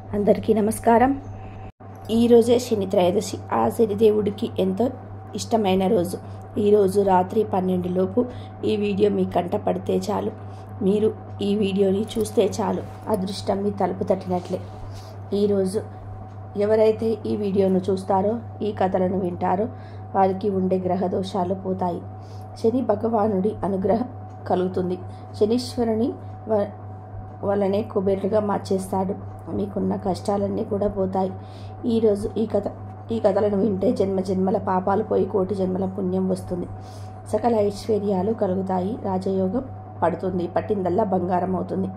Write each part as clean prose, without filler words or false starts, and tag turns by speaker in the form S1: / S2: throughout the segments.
S1: అందరికీ నమస్కారం. ఈరోజే శని త్రయోదశి. ఆ శనిదేవుడికి ఎంతో ఇష్టమైన రోజు. ఈరోజు రాత్రి 12 లోపు ఈ వీడియో మీ కంట పడితే చాలు, మీరు ఈ వీడియోని చూస్తే చాలు, అదృష్టం మీ తలుపు తట్టినట్లే. ఈరోజు ఎవరైతే ఈ వీడియోను చూస్తారో, ఈ కథలను వింటారో వారికి ఉండే గ్రహ దోషాలు పోతాయి. శని భగవానుడి అనుగ్రహం కలుగుతుంది. శనీశ్వరుని వలనే కుబేరుడుగా మార్చేస్తాడు. మీకున్న కష్టాలన్నీ కూడా పోతాయి. ఈరోజు ఈ కథలను వింటే జన్మ జన్మల పాపాలు పోయి కోటి జన్మల పుణ్యం వస్తుంది. సకల ఐశ్వర్యాలు కలుగుతాయి. రాజయోగం పడుతుంది. పట్టిందల్లా బంగారం అవుతుంది.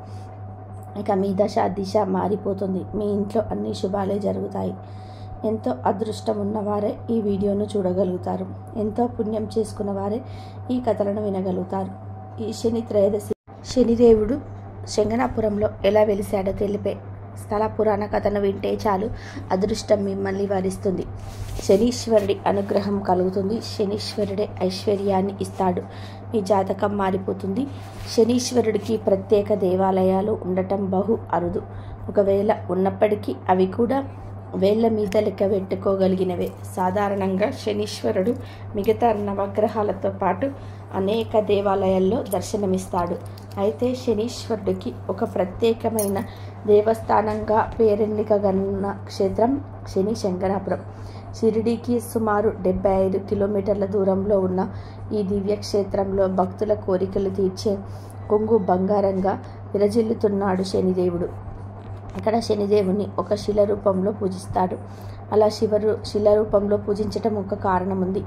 S1: ఇక మీ దశ దిశ మారిపోతుంది. మీ ఇంట్లో అన్ని శుభాలే జరుగుతాయి. ఎంతో అదృష్టం ఉన్నవారే ఈ వీడియోను చూడగలుగుతారు. ఎంతో పుణ్యం చేసుకున్న వారే ఈ కథలను వినగలుగుతారు. ఈ శని త్రయోదశి శనిదేవుడు శంగనాపురంలో ఎలా వెలిశాడో తెలిపే స్థల పురాణ కథను వింటే చాలు, అదృష్టం మిమ్మల్ని వరిస్తుంది. శనీశ్వరుడి అనుగ్రహం కలుగుతుంది. శనీశ్వరుడే ఐశ్వర్యాన్ని ఇస్తాడు. మీ జాతకం మారిపోతుంది. శనీశ్వరుడికి ప్రత్యేక దేవాలయాలు ఉండటం బహు అరుదు. ఒకవేళ ఉన్నప్పటికీ అవి కూడా వేళ్ల మీద లెక్క పెట్టుకోగలిగినవే. సాధారణంగా శనీశ్వరుడు మిగతా నవగ్రహాలతో పాటు అనేక దేవాలయాల్లో దర్శనమిస్తాడు. అయితే శనీశ్వరుడికి ఒక ప్రత్యేకమైన దేవస్థానంగా పేరెన్నికగన్న క్షేత్రం శని శంకరాపురం. షిరిడీకి సుమారు 75 కిలోమీటర్ల దూరంలో ఉన్న ఈ దివ్యక్షేత్రంలో భక్తుల కోరికలు తీర్చే కొంగు బంగారంగా విరజిల్లుతున్నాడు శనిదేవుడు. ఇక్కడ శనిదేవుని ఒక శిల రూపంలో పూజిస్తాడు. అలా శిల రూపంలో పూజించటం ఒక కారణం ఉంది.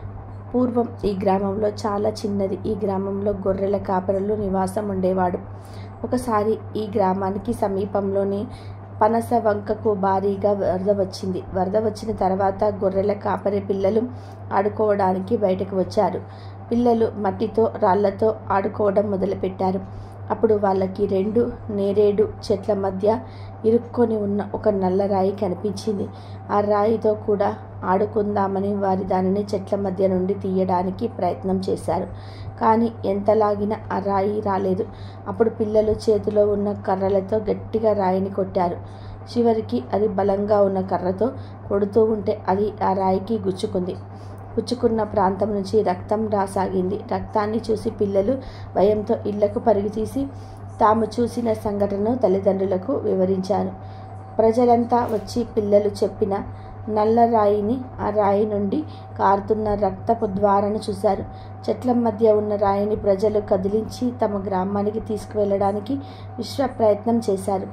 S1: పూర్వం ఈ గ్రామంలో చాలా చిన్నది. ఈ గ్రామంలో గొర్రెల కాపరులు నివాసం ఉండేవాడు. ఒకసారి ఈ గ్రామానికి సమీపంలోని పనస వంకకు భారీగా వరద వచ్చింది. వరద వచ్చిన తర్వాత గొర్రెల కాపరి పిల్లలు ఆడుకోవడానికి బయటకు వచ్చారు. పిల్లలు మట్టితో రాళ్లతో ఆడుకోవడం మొదలుపెట్టారు. అప్పుడు వాళ్ళకి 2 నేరేడు చెట్ల మధ్య ఇరుక్కొని ఉన్న ఒక నల్ల రాయి కనిపించింది. ఆ రాయితో కూడా ఆడుకుందామని వారి దానిని చెట్ల మధ్య నుండి తీయడానికి ప్రయత్నం చేశారు. కానీ ఎంత లాగినా ఆ రాయి రాలేదు. అప్పుడు పిల్లలు చేతిలో ఉన్న కర్రలతో గట్టిగా రాయిని కొట్టారు. చివరికి అది బలంగా ఉన్న కర్రతో కొడుతూ ఉంటే అది ఆ రాయికి గుచ్చుకుంది. గుచ్చుకున్న ప్రాంతం నుంచి రక్తం రాసాగింది. రక్తాన్ని చూసి పిల్లలు భయంతో ఇళ్లకు పరుగు తీసి తాము చూసిన సంఘటనను తల్లిదండ్రులకు వివరించారు. ప్రజలంతా వచ్చి పిల్లలు చెప్పిన నల్ల రాయిని, ఆ రాయి నుండి కారుతున్న రక్తపు ద్వారాను చూశారు. చెట్ల మధ్య ఉన్న రాయిని ప్రజలు కదిలించి తమ గ్రామానికి తీసుకువెళ్ళడానికి విశ్వ ప్రయత్నం చేశారు.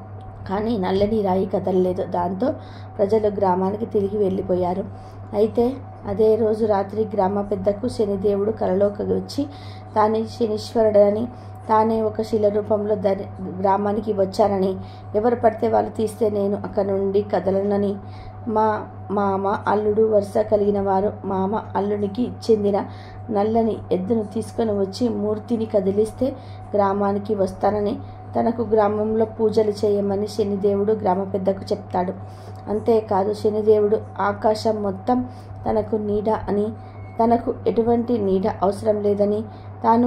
S1: కానీ నల్లని రాయి కదలలేదు. దాంతో ప్రజలు గ్రామానికి తిరిగి వెళ్ళిపోయారు. అయితే అదే రోజు రాత్రి గ్రామ పెద్దకు శనిదేవుడు కలలోకి వచ్చి తానే శనీశ్వరుడని, తానే ఒక శిల రూపంలో గ్రామానికి వచ్చానని, ఎవరు పడితే వాళ్ళు తీస్తే నేను అక్కడ నుండి కదలనని, మా మామ అల్లుడు వరుస కలిగిన వారు మామ అల్లునికి చెందిన నల్లని ఎద్దును తీసుకొని వచ్చి మూర్తిని కదిలిస్తే గ్రామానికి వస్తానని, తనకు గ్రామంలో పూజలు చేయమని శనిదేవుడు గ్రామ పెద్దకు చెప్తాడు. అంతేకాదు శనిదేవుడు ఆకాశం మొత్తం తనకు నీడ అని, తనకు ఎటువంటి నీడ అవసరం లేదని, తాను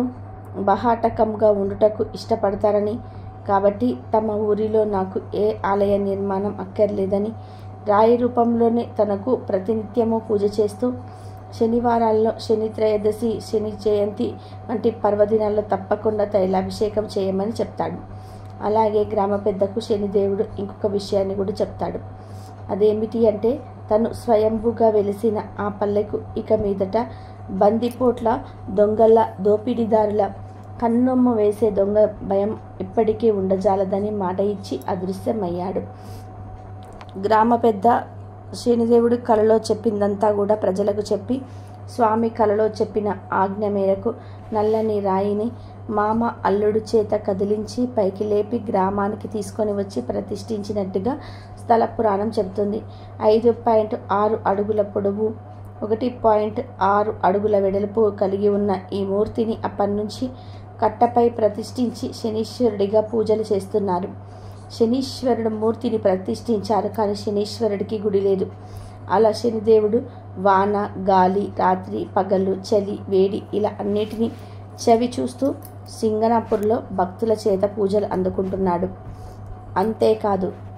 S1: బహాటకంగా ఉండుటకు ఇష్టపడతారని, కాబట్టి తమ ఊరిలో నాకు ఏ ఆలయ నిర్మాణం అక్కర్లేదని, రాయి రూపంలోనే తనకు ప్రతినిత్యము పూజ చేస్తూ శనివారాల్లో శని త్రయోదశి, శని జయంతి వంటి పర్వదినాల్లో తప్పకుండా తైలాభిషేకం చేయమని చెప్తాడు. అలాగే గ్రామ పెద్దకు శనిదేవుడు ఇంకొక విషయాన్ని కూడా చెప్తాడు. అదేమిటి అంటే, తను స్వయంభూగా వెలిసిన ఆ పల్లెకు ఇక మీదట బందిపోట్ల, దొంగల, దోపిడీదారుల, కన్నొమ్మ వేసే దొంగ భయం ఇప్పటికీ ఉండజాలదని మాట ఇచ్చి అదృశ్యమయ్యాడు. గ్రామ పెద్ద శనిదేవుడి కలలో చెప్పిందంతా కూడా ప్రజలకు చెప్పి, స్వామి కలలో చెప్పిన ఆజ్ఞ మేరకు నల్లని రాయిని మామ అల్లుడు చేత కదిలించి పైకి లేపి గ్రామానికి తీసుకొని వచ్చి ప్రతిష్ఠించినట్టుగా స్థల పురాణం చెబుతుంది. 5.6 అడుగుల పొడవు, 1.6 అడుగుల వెడల్పు కలిగి ఉన్న ఈ మూర్తిని అప్పటి నుంచి కట్టపై ప్రతిష్ఠించి శనీశ్వరుడిగా పూజలు చేస్తున్నారు. శనీశ్వరుడు మూర్తిని ప్రతిష్ఠించారు, కానీ శనీశ్వరుడికి గుడి లేదు. అలా శనిదేవుడు వాన, గాలి, రాత్రి, పగలు, చలి, వేడి ఇలా అన్నిటినీ చవి చూస్తూ సింగనాపూర్లో భక్తుల చేత పూజలు అందుకుంటున్నాడు. అంతేకాదు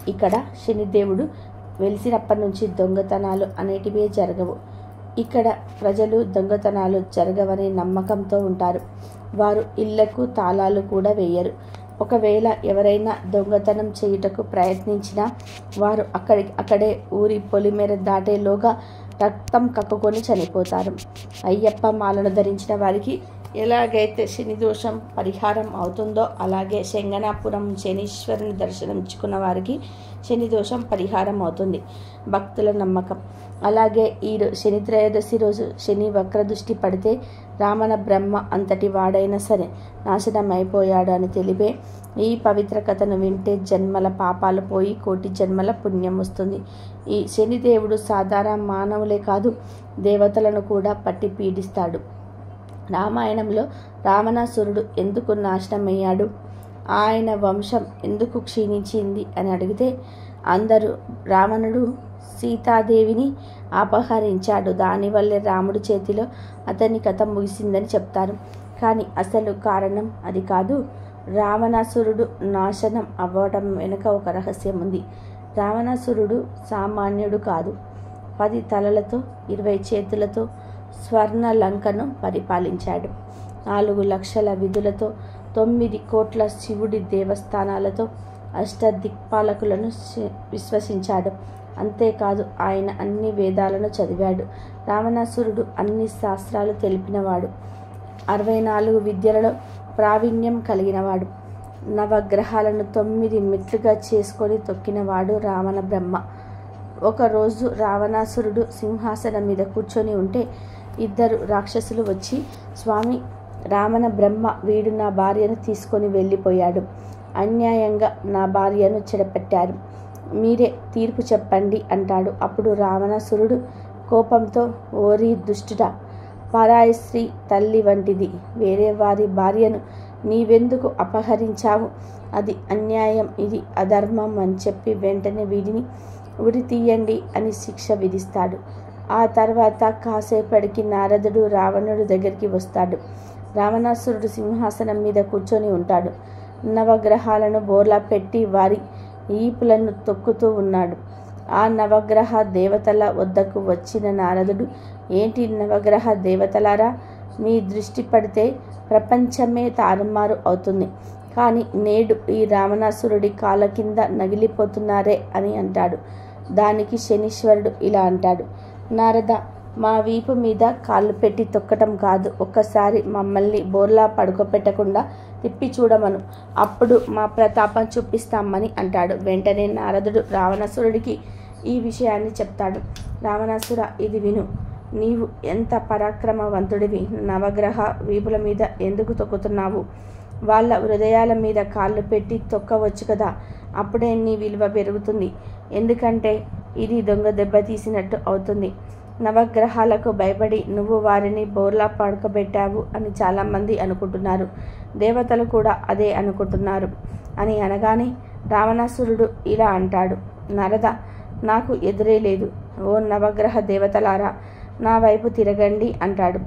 S1: ఇక్కడ శనిదేవుడు వెలిసినప్పటి నుంచి దొంగతనాలు అనేటివే జరగవు. ఇక్కడ ప్రజలు దొంగతనాలు జరగవనే నమ్మకంతో ఉంటారు. వారు ఇళ్లకు తాళాలు కూడా వేయరు. ఒకవేళ ఎవరైనా దొంగతనం చేయుటకు ప్రయత్నించినా వారు అక్కడే ఊరి పొలిమేర దాటేలోగా రక్తం కక్కుకొని చనిపోతారు. అయ్యప్ప మాలను ధరించిన వారికి ఎలాగైతే శని దోషం పరిహారం అవుతుందో అలాగే శంగనాపురం శనీశ్వరుని దర్శనమించుకున్న వారికి శని దోషం పరిహారం అవుతుంది భక్తుల నమ్మకం. అలాగే ఈ శని త్రయోదశి రోజు శని వక్ర దృష్టి పడితే రావణ బ్రహ్మ అంతటి వాడైనా సరే నాశనం అయిపోయాడు అని తెలిపే ఈ పవిత్ర కథను వింటే జన్మల పాపాలు పోయి కోటి జన్మల పుణ్యం వస్తుంది. ఈ శనిదేవుడు సాధారణ మానవులే కాదు దేవతలను కూడా పట్టి పీడిస్తాడు. రామాయణంలో రావణాసురుడు ఎందుకు నాశనమయ్యాడు, ఆయన వంశం ఎందుకు క్షీణించింది అని అడిగితే అందరూ రావణుడు సీతాదేవిని అపహరించాడు, దానివల్లే రాముడి చేతిలో అతని కథ ముగిసిందని చెప్తారు. కానీ అసలు కారణం అది కాదు. రావణాసురుడు నాశనం అవ్వడం వెనుక ఒక రహస్యం ఉంది. రావణాసురుడు సామాన్యుడు కాదు. 10 తలలతో 20 చేతులతో స్వర్ణ లంకను పరిపాలించాడు. 4 లక్షల విధులతో 9 కోట్ల శివుడి దేవస్థానాలతో అష్టదిక్పాలకులను విశ్వసించాడు. అంతేకాదు ఆయన అన్ని వేదాలను చదివాడు. రావణాసురుడు అన్ని శాస్త్రాలు తెలిపినవాడు. 64 విద్యలలో ప్రావీణ్యం కలిగినవాడు. నవగ్రహాలను 9 మెట్లుగా చేసుకొని తొక్కినవాడు రావణ బ్రహ్మ. ఒకరోజు రావణాసురుడు సింహాసనం మీద కూర్చొని ఉంటే 2 రాక్షసులు వచ్చి, స్వామి, రావణ బ్రహ్మ వీడు నా భార్యను తీసుకొని వెళ్ళిపోయాడు, అన్యాయంగా నా భార్యను చెడపెట్టారు, మీరే తీర్పు చెప్పండి అంటాడు. అప్పుడు రావణాసురుడు కోపంతో, ఓరి దుష్టుడా, పరాయి స్త్రీ తల్లి వంటిది వేరే వారి భార్యను నీవెందుకు అపహరించావు, అది అన్యాయం, ఇది అధర్మం అని చెప్పి వెంటనే వీడిని ఉరి తీయండి అని శిక్ష విధిస్తాడు. ఆ తర్వాత కాసేపటికి నారదుడు రావణుడి దగ్గరికి వస్తాడు. రావణాసురుడు సింహాసనం మీద కూర్చొని ఉంటాడు. నవగ్రహాలను బోర్లా పెట్టి వారి ఈపులను తొక్కుతూ ఉన్నాడు. ఆ నవగ్రహ దేవతల వద్దకు వచ్చిన నారదుడు, ఏంటి నవగ్రహ దేవతలారా, మీ దృష్టి పడితే ప్రపంచమే తారుమారు అవుతుంది, కానీ నేడు ఈ రావణాసురుడి కాళ్ళ కింద నగిలిపోతున్నారే అని అంటాడు. దానికి శనీశ్వరుడు ఇలా అంటాడు, నారద, మా వీపు మీద కాళ్ళు పెట్టి తొక్కటం కాదు, ఒక్కసారి మమ్మల్ని బోర్లా పడుకోపెట్టకుండా తిప్పి చూడమను, అప్పుడు మా ప్రతాపం చూపిస్తామని అంటాడు. వెంటనే నారదుడు రావణాసురుడికి ఈ విషయాన్ని చెప్తాడు. రావణాసుర, ఇది విను, నీవు ఎంత పరాక్రమవంతుడివి, నవగ్రహ వీపుల మీద ఎందుకు తొక్కుతున్నావు, వాళ్ళ హృదయాల మీద కాళ్ళు పెట్టి తొక్కవచ్చు కదా, అప్పుడే నీ విలువ పెరుగుతుంది, ఎందుకంటే ఇది దొంగ దెబ్బ తీసినట్టు అవుతుంది. నవగ్రహాలకు భయపడి నువ్వు వారిని బోర్లా పడుకోబెట్టావు అని చాలామంది అనుకుంటున్నారు, దేవతలు కూడా అదే అనుకుంటున్నారు అని అనగానే రావణాసురుడు ఇలా అంటాడు, నారద, నాకు ఎదురే లేదు, ఓ నవగ్రహ దేవతలారా నా వైపు తిరగండి అంటాడు.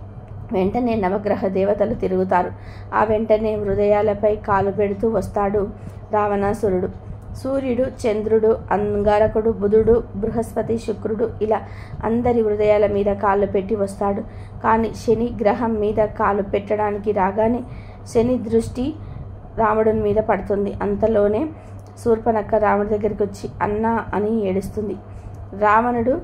S1: వెంటనే నవగ్రహ దేవతలు తిరుగుతారు. ఆ వెంటనే హృదయాలపై కాలు పెడుతూ వస్తాడు రావణాసురుడు. సూర్యుడు, చంద్రుడు, అంగారకుడు, బుధుడు, బృహస్పతి, శుక్రుడు ఇలా అందరి హృదయాల మీద కాళ్ళు పెట్టి వస్తాడు. కానీ శని గ్రహం మీద కాలు పెట్టడానికి రాగానే శని దృష్టి రావణుడి మీద పడుతుంది. అంతలోనే శూర్పణఖ రావణుడి దగ్గరికి వచ్చి అన్నా అని ఏడుస్తుంది. రావణుడు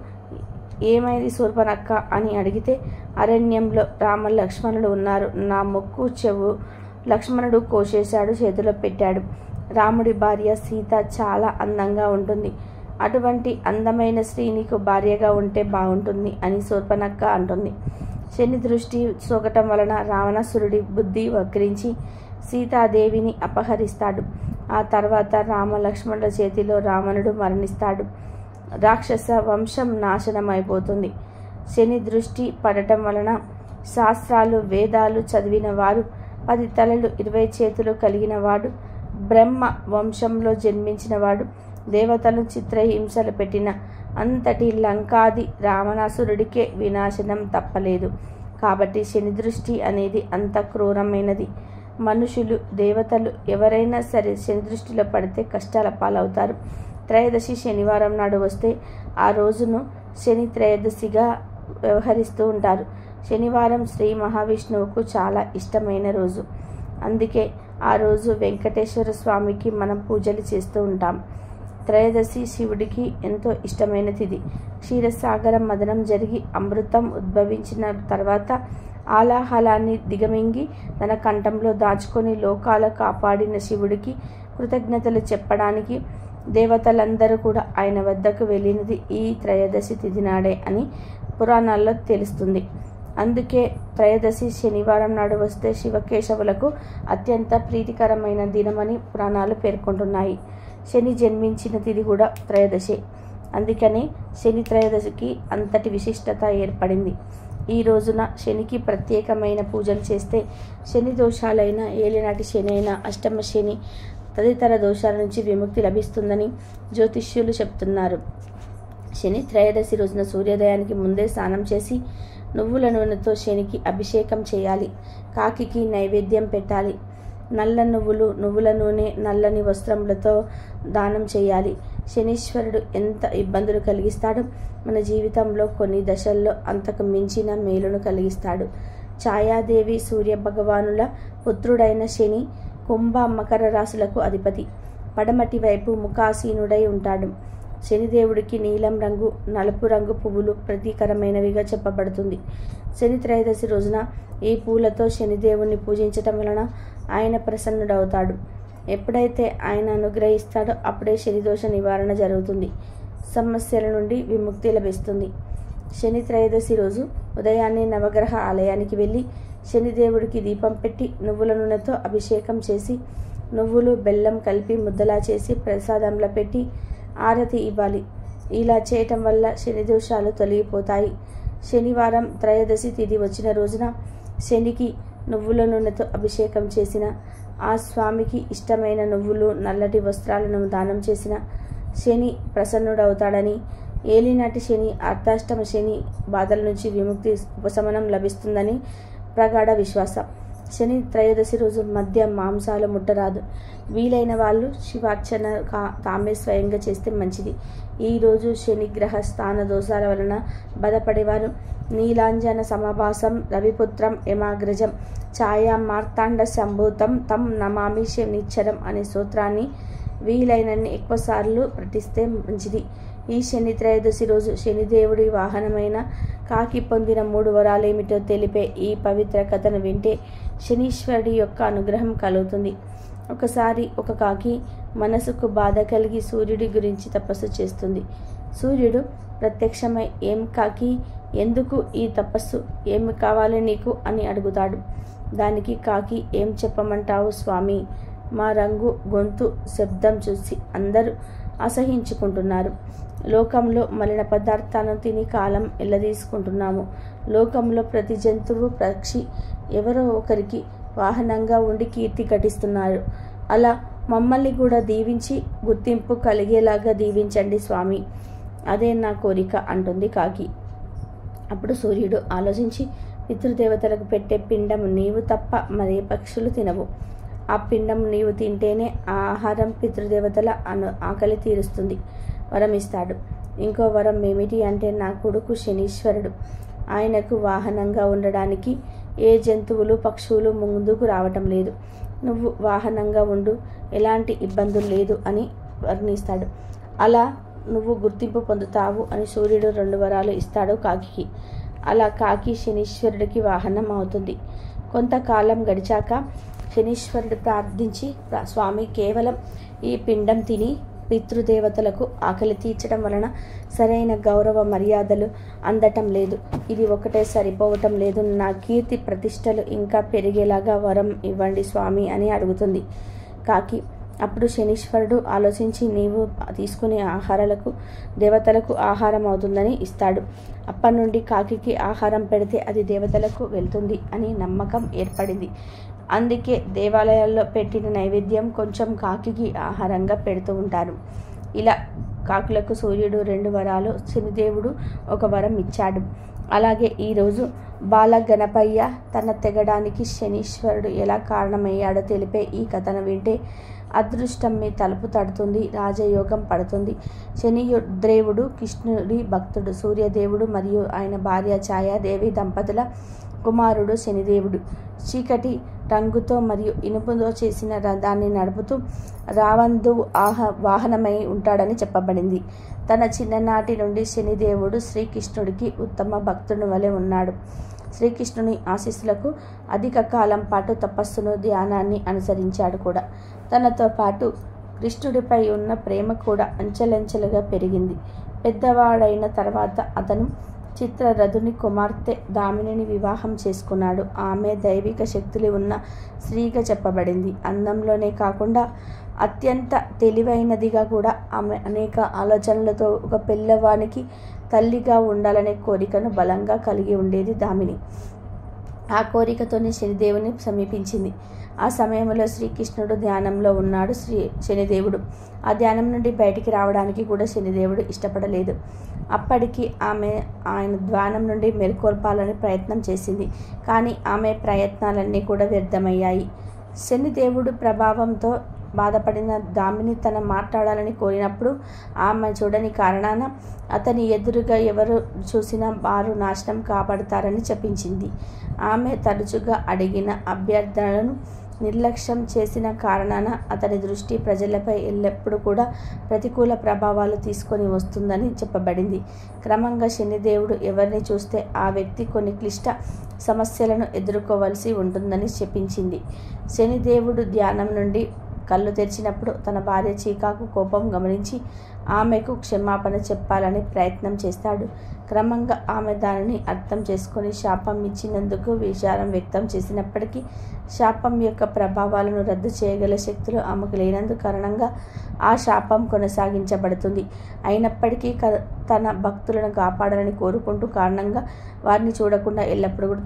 S1: ఏమైంది శూర్పణఖ అని అడిగితే, అరణ్యంలో రామ లక్ష్మణుడు ఉన్నారు, నా ముక్కు చెవు లక్ష్మణుడు కోసేశాడు, చేతిలో పెట్టాడు. రాముడి భార్య సీత చాలా అందంగా ఉంటుంది, అటువంటి అందమైన స్త్రీ నీకు భార్యగా ఉంటే బాగుంటుంది అని శూర్పణఖ అంటుంది. శని దృష్టి సోకటం వలన రావణాసురుడి బుద్ధి వక్రించి సీతాదేవిని అపహరిస్తాడు. ఆ తర్వాత రామ లక్ష్మణుల చేతిలో రావణుడు మరణిస్తాడు. రాక్షస వంశం నాశనమైపోతుంది. శని దృష్టి పడటం వలన శాస్త్రాలు వేదాలు చదివిన వారు, 10 తలలు 20 చేతులు కలిగిన వాడు, బ్రహ్మ వంశంలో జన్మించినవాడు, దేవతలను చిత్రహింసలు పెట్టిన అంతటి లంకాది రావణాసురుడికే వినాశనం తప్పలేదు. కాబట్టి శని దృష్టి అనేది అంత క్రూరమైనది. మనుషులు, దేవతలు ఎవరైనా సరే శని దృష్టిలో పడితే కష్టాల పాలవుతారు. త్రయోదశి శనివారం నాడు వస్తే ఆ రోజును శని త్రయోదశిగా వ్యవహరిస్తూ ఉంటారు. శనివారం శ్రీ మహావిష్ణువుకు చాలా ఇష్టమైన రోజు. అందుకే ఆ రోజు వెంకటేశ్వర స్వామికి మనం పూజలు చేస్తూ ఉంటాం. త్రయోదశి శివుడికి ఎంతో ఇష్టమైన తిథి. క్షీరసాగర మదనం జరిగి అమృతం ఉద్భవించిన తర్వాత ఆలాహలాన్ని దిగమింగి తన కంఠంలో దాచుకొని లోకాల కాపాడిన శివుడికి కృతజ్ఞతలు చెప్పడానికి దేవతలందరూ కూడా ఆయన వద్దకు వెళ్ళినది ఈ త్రయోదశి తిథి నాడే అని పురాణాల్లో తెలుస్తుంది. అందుకే త్రయోదశి శనివారం నాడు వస్తే శివకేశవులకు అత్యంత ప్రీతికరమైన దినమని పురాణాలు పేర్కొంటున్నాయి. శని జన్మించిన తిథి కూడా త్రయోదశి. అందుకని శని త్రయోదశికి అంతటి విశిష్టత ఏర్పడింది. ఈ రోజున శనికి ప్రత్యేకమైన పూజలు చేస్తే శని దోషాలైన ఏలినాటి శని అయిన అష్టమ శని తదితర దోషాల నుంచి విముక్తి లభిస్తుందని జ్యోతిష్యులు చెప్తున్నారు. శని త్రయోదశి రోజున సూర్యోదయానికి ముందే స్నానం చేసి నువ్వుల నూనెతో శనికి అభిషేకం చేయాలి. కాకికి నైవేద్యం పెట్టాలి. నల్ల నువ్వులు, నువ్వుల నూనె, నల్లని వస్త్రములతో దానం చేయాలి. శనీశ్వరుడు ఎంత ఇబ్బందులు కలిగిస్తాడో మన జీవితంలో కొన్ని దశల్లో అంతకు మించిన మేలును కలిగిస్తాడు. ఛాయాదేవి సూర్య భగవానుల పుత్రుడైన శని కుంభ మకర రాశులకు అధిపతి. పడమటి వైపు ముఖాసీనుడై ఉంటాడు. శనిదేవుడికి నీలం రంగు, నలుపు రంగు పువ్వులు ప్రతీకరమైనవిగా చెప్పబడుతుంది. శని త్రయోదశి రోజున ఈ పూలతో శనిదేవుణ్ణి పూజించటం వలన ఆయన ప్రసన్నుడవుతాడు. ఎప్పుడైతే ఆయన అనుగ్రహిస్తాడో అప్పుడే శనిదోష నివారణ జరుగుతుంది. సమస్యల నుండి విముక్తి లభిస్తుంది. శని త్రయోదశి రోజు ఉదయాన్నే నవగ్రహ ఆలయానికి వెళ్ళి శనిదేవుడికి దీపం పెట్టి నువ్వుల నూనెతో అభిషేకం చేసి నువ్వులు బెల్లం కలిపి ముద్దలా చేసి ప్రసాదంలో పెట్టి ఆరతి ఇవ్వాలి. ఇలా చేయటం వల్ల శని దోషాలు తొలగిపోతాయి. శనివారం త్రయోదశి తిథి వచ్చిన రోజున శనికి నువ్వుల నూనెతో అభిషేకం చేసిన, ఆ స్వామికి ఇష్టమైన నువ్వులు, నల్లటి వస్త్రాలను దానం చేసిన శని ప్రసన్నుడవుతాడని, ఏలినాటి శని, అర్ధాష్టమ శని బాధల నుంచి విముక్తి, ఉపశమనం లభిస్తుందని ప్రగాఢ విశ్వాసం. శని త్రయోదశి రోజు మధ్య మాంసాలు ముట్టరాదు. వీలైన వాళ్ళు శివార్చన తామే స్వయంగా చేస్తే మంచిది. ఈరోజు శనిగ్రహ స్థాన దోషాల వలన బాధపడేవారు నీలాంజన సమభాసం రవిపుత్రం యమాగ్రజం ఛాయా మార్తాండ సంభూతం తం నమామి శనిచ్చరం అనే సూత్రాన్ని వీలైనన్ని ఎక్కువసార్లు పఠిస్తే మంచిది. ఈ శని త్రయోదశి రోజు శనిదేవుడి వాహనమైన కాకి పొందిన 3 వరాలేమిటో తెలిపే ఈ పవిత్ర కథను వింటే శనీశ్వరుడి యొక్క అనుగ్రహం కలుగుతుంది. ఒకసారి ఒక కాకి మనసుకు బాధ కలిగి సూర్యుడి గురించి తపస్సు చేస్తుంది. సూర్యుడు ప్రత్యక్షమై, ఏం కాకి, ఎందుకు ఈ తపస్సు, ఏమి కావాలి నీకు అని అడుగుతాడు. దానికి కాకి, ఏం చెప్పమంటావు స్వామి, మా రంగు, గొంతు, శబ్దం చూసి అందరూ అసహించుకుంటున్నారు. లోకంలో మలిన పదార్థాలను తిని కాలం ఎల్లదీసుకుంటున్నాము. లోకంలో ప్రతి జంతువు, పక్షి ఎవరో ఒకరికి వాహనంగా ఉండి కీర్తి ఘటిస్తున్నారు. అలా మమ్మల్ని కూడా దీవించి గుర్తింపు కలిగేలాగా దీవించండి స్వామి, అదే నా కోరిక అంటుంది కాకి. అప్పుడు సూర్యుడు ఆలోచించి, పితృదేవతలకు పెట్టే పిండం నీవు తప్ప మరే పక్షులు తినవు. ఆ పిండం నీవు తింటేనే ఆ ఆహారం పితృదేవతల ఆకలి తీరుస్తుంది. వరం ఇస్తాడు. ఇంకో వరం ఏమిటి అంటే, నా కొడుకు శనీశ్వరుడు, ఆయనకు వాహనంగా ఉండడానికి ఏ జంతువులు, పక్షువులు ముందుకు రావటం లేదు. నువ్వు వాహనంగా ఉండు, ఎలాంటి ఇబ్బందులు లేదు అని వర్ణిస్తాడు. అలా నువ్వు గుర్తింపు పొందుతావు అని సూర్యుడు 2 వరాలు ఇస్తాడు కాకికి. అలా కాకి శనీశ్వరుడికి వాహనం అవుతుంది. కొంతకాలం గడిచాక శనీశ్వరుడు ప్రార్థించి, స్వామి, కేవలం ఈ పిండం తిని పితృదేవతలకు ఆకలి తీర్చడం వలన సరైన గౌరవ మర్యాదలు అందటం లేదు. ఇది ఒకటే సరిపోవటం లేదు. నా కీర్తి ప్రతిష్టలు ఇంకా పెరిగేలాగా వరం ఇవ్వండి స్వామి అని అడుగుతుంది కాకి. అప్పుడు శనీశ్వరుడు ఆలోచించి, నీవు తీసుకునే ఆహారాలకు దేవతలకు ఆహారం అవుతుందని ఇస్తాడు. అప్పటి నుండి కాకికి ఆహారం పెడితే అది దేవతలకు వెళ్తుంది అని నమ్మకం ఏర్పడింది. అందుకే దేవాలయాల్లో పెట్టిన నైవేద్యం కొంచెం కాకికి ఆహారంగా పెడుతూ ఉంటారు. ఇలా కాకులకు సూర్యుడు 2 వరాలు, శనిదేవుడు 1 వరం ఇచ్చాడు. అలాగే ఈరోజు బాల గణపయ్య తన తెగడానికి శనీశ్వరుడు ఎలా కారణమయ్యాడో తెలిపే ఈ కథను వింటే అదృష్టం మీ తలుపు తడుతుంది, రాజయోగం పడుతుంది. శనిదేవుడు కృష్ణుడి భక్తుడు. సూర్యదేవుడు మరియు ఆయన భార్య ఛాయాదేవి దంపతుల కుమారుడు శనిదేవుడు. చీకటి రంగుతో మరియు ఇనుపుతో చేసిన రథాన్ని నడుపుతూ రావందు వాహనమై ఉంటాడని చెప్పబడింది. తన చిన్ననాటి నుండి శనిదేవుడు శ్రీకృష్ణుడికి ఉత్తమ భక్తుని వలె ఉన్నాడు. శ్రీకృష్ణుని ఆశీస్సులకు అధిక కాలం పాటు తపస్సును, ధ్యానాన్ని అనుసరించాడు కూడా. తనతో పాటు కృష్ణుడిపై ఉన్న ప్రేమ కూడా అంచెలంచెలుగా పెరిగింది. పెద్దవాడైన తర్వాత అతను చిత్రరథుని కుమార్తె దామినిని వివాహం చేసుకున్నాడు. ఆమె దైవిక శక్తులు ఉన్న స్త్రీగా చెప్పబడింది. అందంలోనే కాకుండా అత్యంత తెలివైనదిగా కూడా. ఆమె అనేక ఆలోచనలతో ఒక పిల్లవానికి తల్లిగా ఉండాలనే కోరికను బలంగా కలిగి ఉండేది దామిని. ఆ కోరికతోనే శనిదేవుని సమీపించింది. ఆ సమయంలో శ్రీకృష్ణుడు ధ్యానంలో ఉన్నాడు. శనిదేవుడు ఆ ధ్యానం నుండి బయటికి రావడానికి కూడా శనిదేవుడు ఇష్టపడలేదు. అప్పటికి ఆమె ఆయన ధ్యానం నుండి మేల్కొల్పాలని ప్రయత్నం చేసింది. కానీ ఆమె ప్రయత్నాలన్నీ కూడా వ్యర్థమయ్యాయి. శనిదేవుడు ప్రభావంతో బాధపడిన దామిని తన మాట్లాడాలని కోరినప్పుడు ఆమె చూడని కారణాన అతని ఎదురుగా ఎవరు చూసినా వారు నాశనం కాబడతారని చెప్పించింది. ఆమె తరచుగా అడిగిన అభ్యర్థనలను నిర్లక్ష్యం చేసిన కారణాన అతని దృష్టి ప్రజలపై ఎల్లప్పుడూ కూడా ప్రతికూల ప్రభావాలు తీసుకొని వస్తుందని చెప్పబడింది. క్రమంగా శనిదేవుడు ఎవరిని చూస్తే ఆ వ్యక్తి కొన్ని క్లిష్ట సమస్యలను ఎదుర్కోవలసి ఉంటుందని చెప్పించింది. శనిదేవుడు ధ్యానం నుండి కళ్ళు తెరిచినప్పుడు తన భార్య చీకాకు కోపం గమనించి ఆమెకు క్షమాపణ చెప్పాలని ప్రయత్నం చేస్తాడు. క్రమంగా ఆమె దానిని అర్థం చేసుకొని శాపం ఇచ్చినందుకు విచారం వ్యక్తం చేసినప్పటికీ శాపం యొక్క ప్రభావాలను రద్దు చేయగల శక్తులు ఆమెకు లేనందు కారణంగా ఆ శాపం కొనసాగించబడుతుంది. అయినప్పటికీ తన భక్తులను కాపాడాలని కోరుకుంటూ కారణంగా వారిని చూడకుండా ఎల్లప్పుడూ కూడా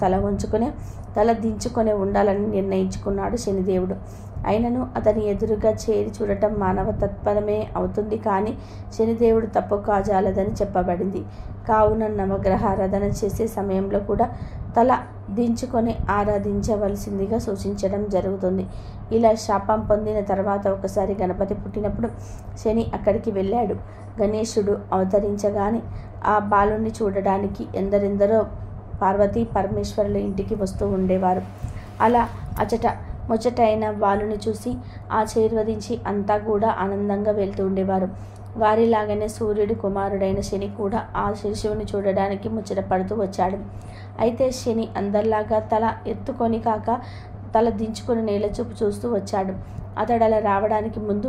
S1: తల దించుకొని ఉండాలని నిర్ణయించుకున్నాడు శనిదేవుడు. అయినను అతని ఎదురుగా చేరి చూడటం మానవ తత్పరమే అవుతుంది. కానీ శనిదేవుడు తప్పు కాజాలదని చెప్పబడింది. కావున నవగ్రహారాధన చేసే సమయంలో కూడా తల దించుకొని ఆరాధించవలసిందిగా సూచించడం జరుగుతుంది. ఇలా శాపం పొందిన తర్వాత ఒకసారి గణపతి పుట్టినప్పుడు శని అక్కడికి వెళ్ళాడు. గణేశుడు అవతరించగానే ఆ బాలుని చూడడానికి ఎందరెందరో పార్వతీ పరమేశ్వరుల ఇంటికి వస్తూ ఉండేవారు. అలా అచట ముచ్చటైన బాలుని చూసి ఆశీర్వదించి అంతా కూడా ఆనందంగా వెళ్తూ ఉండేవారు. వారిలాగానే సూర్యుడి కుమారుడైన శని కూడా ఆ శిశువుని చూడడానికి ముచ్చట పడుతూ వచ్చాడు. అయితే శని అందరిలాగా తల ఎత్తుకొని కాక తల దించుకొని నేల చూపు చూస్తూ వచ్చాడు. అతడు అలా రావడానికి ముందు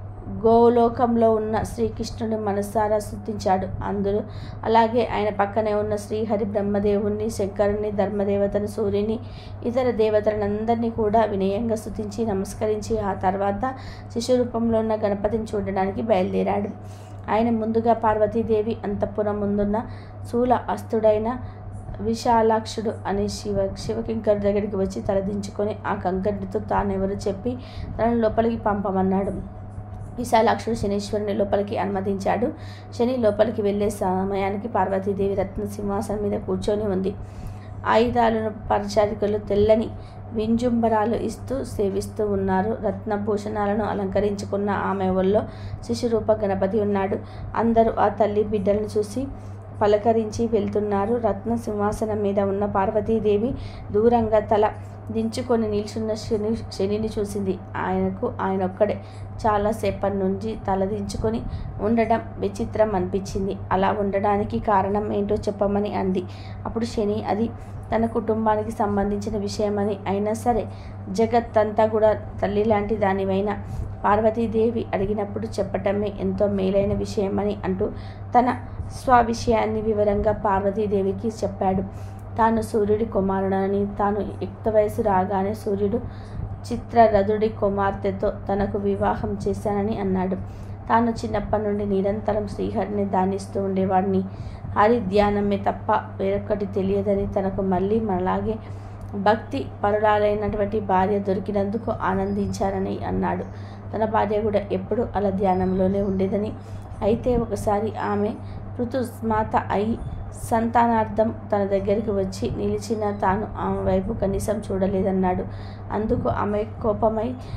S1: గోలోకంలో ఉన్న శ్రీకృష్ణుని మనసారా స్తుతించాడు. అందులో అలాగే ఆయన పక్కనే ఉన్న శ్రీహరి బ్రహ్మదేవుణ్ణి, శంకరుని, ధర్మదేవతను, సూర్యుని, ఇతర దేవతలందరినీ కూడా వినయంగా స్తుతించి నమస్కరించి ఆ తర్వాత శిశు రూపంలో ఉన్న గణపతిని చూడడానికి బయలుదేరాడు. ఆయన ముందుగా పార్వతీదేవి అంతఃపురం ముందున్న శూల అస్తుడైన విశాలాక్షుడు అనే శివకింకర్ దగ్గరికి వచ్చి తలదించుకొని ఆ కంకర్డితో తానెవరు చెప్పి తనను లోపలికి పంపమన్నాడు. విశాలాక్షుడు శనీశ్వరుని లోపలికి అనుమతించాడు. శని లోపలికి వెళ్ళే సమయానికి పార్వతీదేవి రత్న సింహాసనం మీద కూర్చొని ఉంది. ఆయుధాలను పరిచారికలు తెల్లని వింజుంబరాలు ఇస్తూ సేవిస్తూ ఉన్నారు. రత్నభూషణాలను అలంకరించుకున్న ఆమె ఒళ్ళో శిశురూప గణపతి ఉన్నాడు. అందరూ ఆ తల్లి బిడ్డలను చూసి పలకరించి వెళ్తున్నారు. రత్న సింహాసనం మీద ఉన్న పార్వతీదేవి దూరంగా తల దించుకొని నిల్చున్న శనిని చూసింది. ఆయనొక్కడే చాలాసేపటి నుంచి తలదించుకొని ఉండడం విచిత్రం అనిపించింది. అలా ఉండడానికి కారణం ఏంటో చెప్పమని అంది. అప్పుడు శని అది తన కుటుంబానికి సంబంధించిన విషయమని, అయినా సరే జగత్తంతా కూడా తల్లి లాంటి దానివైన పార్వతీదేవి అడిగినప్పుడు చెప్పటమే ఎంతో మేలైన విషయమని అంటూ తన స్వవిషయాన్ని వివరంగా పార్వతీదేవికి చెప్పాడు. తాను సూర్యుడి కుమారుడని, తాను యుక్త వయసు రాగానే సూర్యుడు చిత్రరథుడి కుమార్తెతో తనకు వివాహం చేశానని అన్నాడు. తాను చిన్నప్పటి నుండి నిరంతరం శ్రీహరిని ధ్యానిస్తూ ఉండేవాడిని. హరి ధ్యానమే తప్ప వేరొకటి తెలియదని, తనకు మళ్ళీ మనలాగే భక్తి పరురాలైనటువంటి భార్య దొరికినందుకు ఆనందించారని అన్నాడు. తన భార్య కూడా ఎప్పుడూ అలా ధ్యానంలోనే ఉండేదని, అయితే ఒకసారి ఆమె ఋతుస్మాత అయి సంతానార్థం తన దగ్గరికి వచ్చి నిలిచిన తాను ఆమె వైపు కనీసం చూడలేదన్నాడు. అందుకు ఆమె కోపమై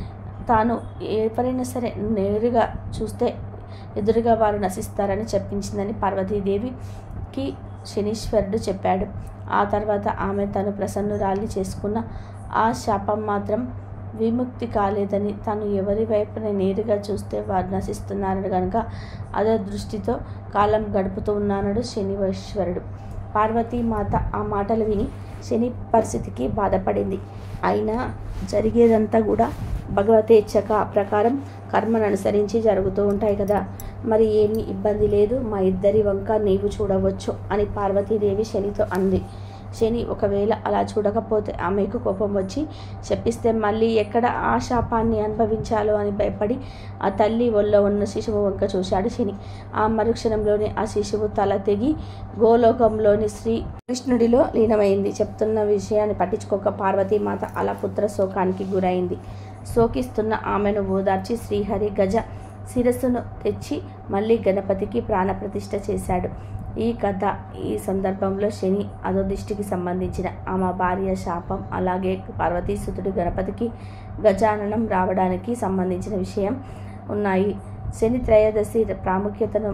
S1: తాను ఎవరైనా సరే నేరుగా చూస్తే ఎదురుగా వారు నశిస్తారని చెప్పించిందని పార్వతీదేవికి శనీశ్వరుడు చెప్పాడు. ఆ తర్వాత ఆమె తను ప్రసన్నురాల్ని చేసుకున్న ఆ శాపం మాత్రం విముక్తి కాలేదని, తాను ఎవరి వైపున నేరుగా చూస్తే వారు నశిస్తున్నారని కనుక అదే దృష్టితో కాలం గడుపుతూ ఉన్నాడు శనీశ్వరుడు. పార్వతీమాత ఆ మాటలు విని శని పరిస్థితికి బాధపడింది. అయినా జరిగేదంతా కూడా భగవతేచ్ఛక ప్రకారం కర్మను అనుసరించి జరుగుతూ ఉంటాయి కదా, మరి ఏమీ ఇబ్బంది లేదు, మా ఇద్దరి వంక నీవు చూడవచ్చు అని పార్వతీదేవి శనితో అంది. శని ఒకవేళ అలా చూడకపోతే ఆమెకు కోపం వచ్చి శపిస్తే మళ్ళీ ఎక్కడ ఆ శాపాన్ని అనుభవించాలో అని భయపడి ఆ తల్లి ఒళ్ళో ఉన్న శిశువు వంక చూశాడు శని. ఆ మరుక్షణంలోనే ఆ శిశువు తల తెగి గోలోకంలోని శ్రీకృష్ణుడిలో లీనమైంది. చెప్తున్న విషయాన్ని పట్టించుకోక పార్వతీమాత అలా పుత్ర శోకానికి గురైంది. శోకిస్తున్న ఆమెను ఓదార్చి శ్రీహరి గజ శిరస్సును తెచ్చి మళ్ళీ గణపతికి ప్రాణప్రతిష్ఠ చేశాడు. ఈ కథ ఈ సందర్భంలో శని అధోదిష్టికి సంబంధించిన ఆమె భార్య శాపం, అలాగే పార్వతీసుతుడు గణపతికి గజాననం రావడానికి సంబంధించిన విషయం ఉన్నాయి. శని త్రయోదశి ప్రాముఖ్యతను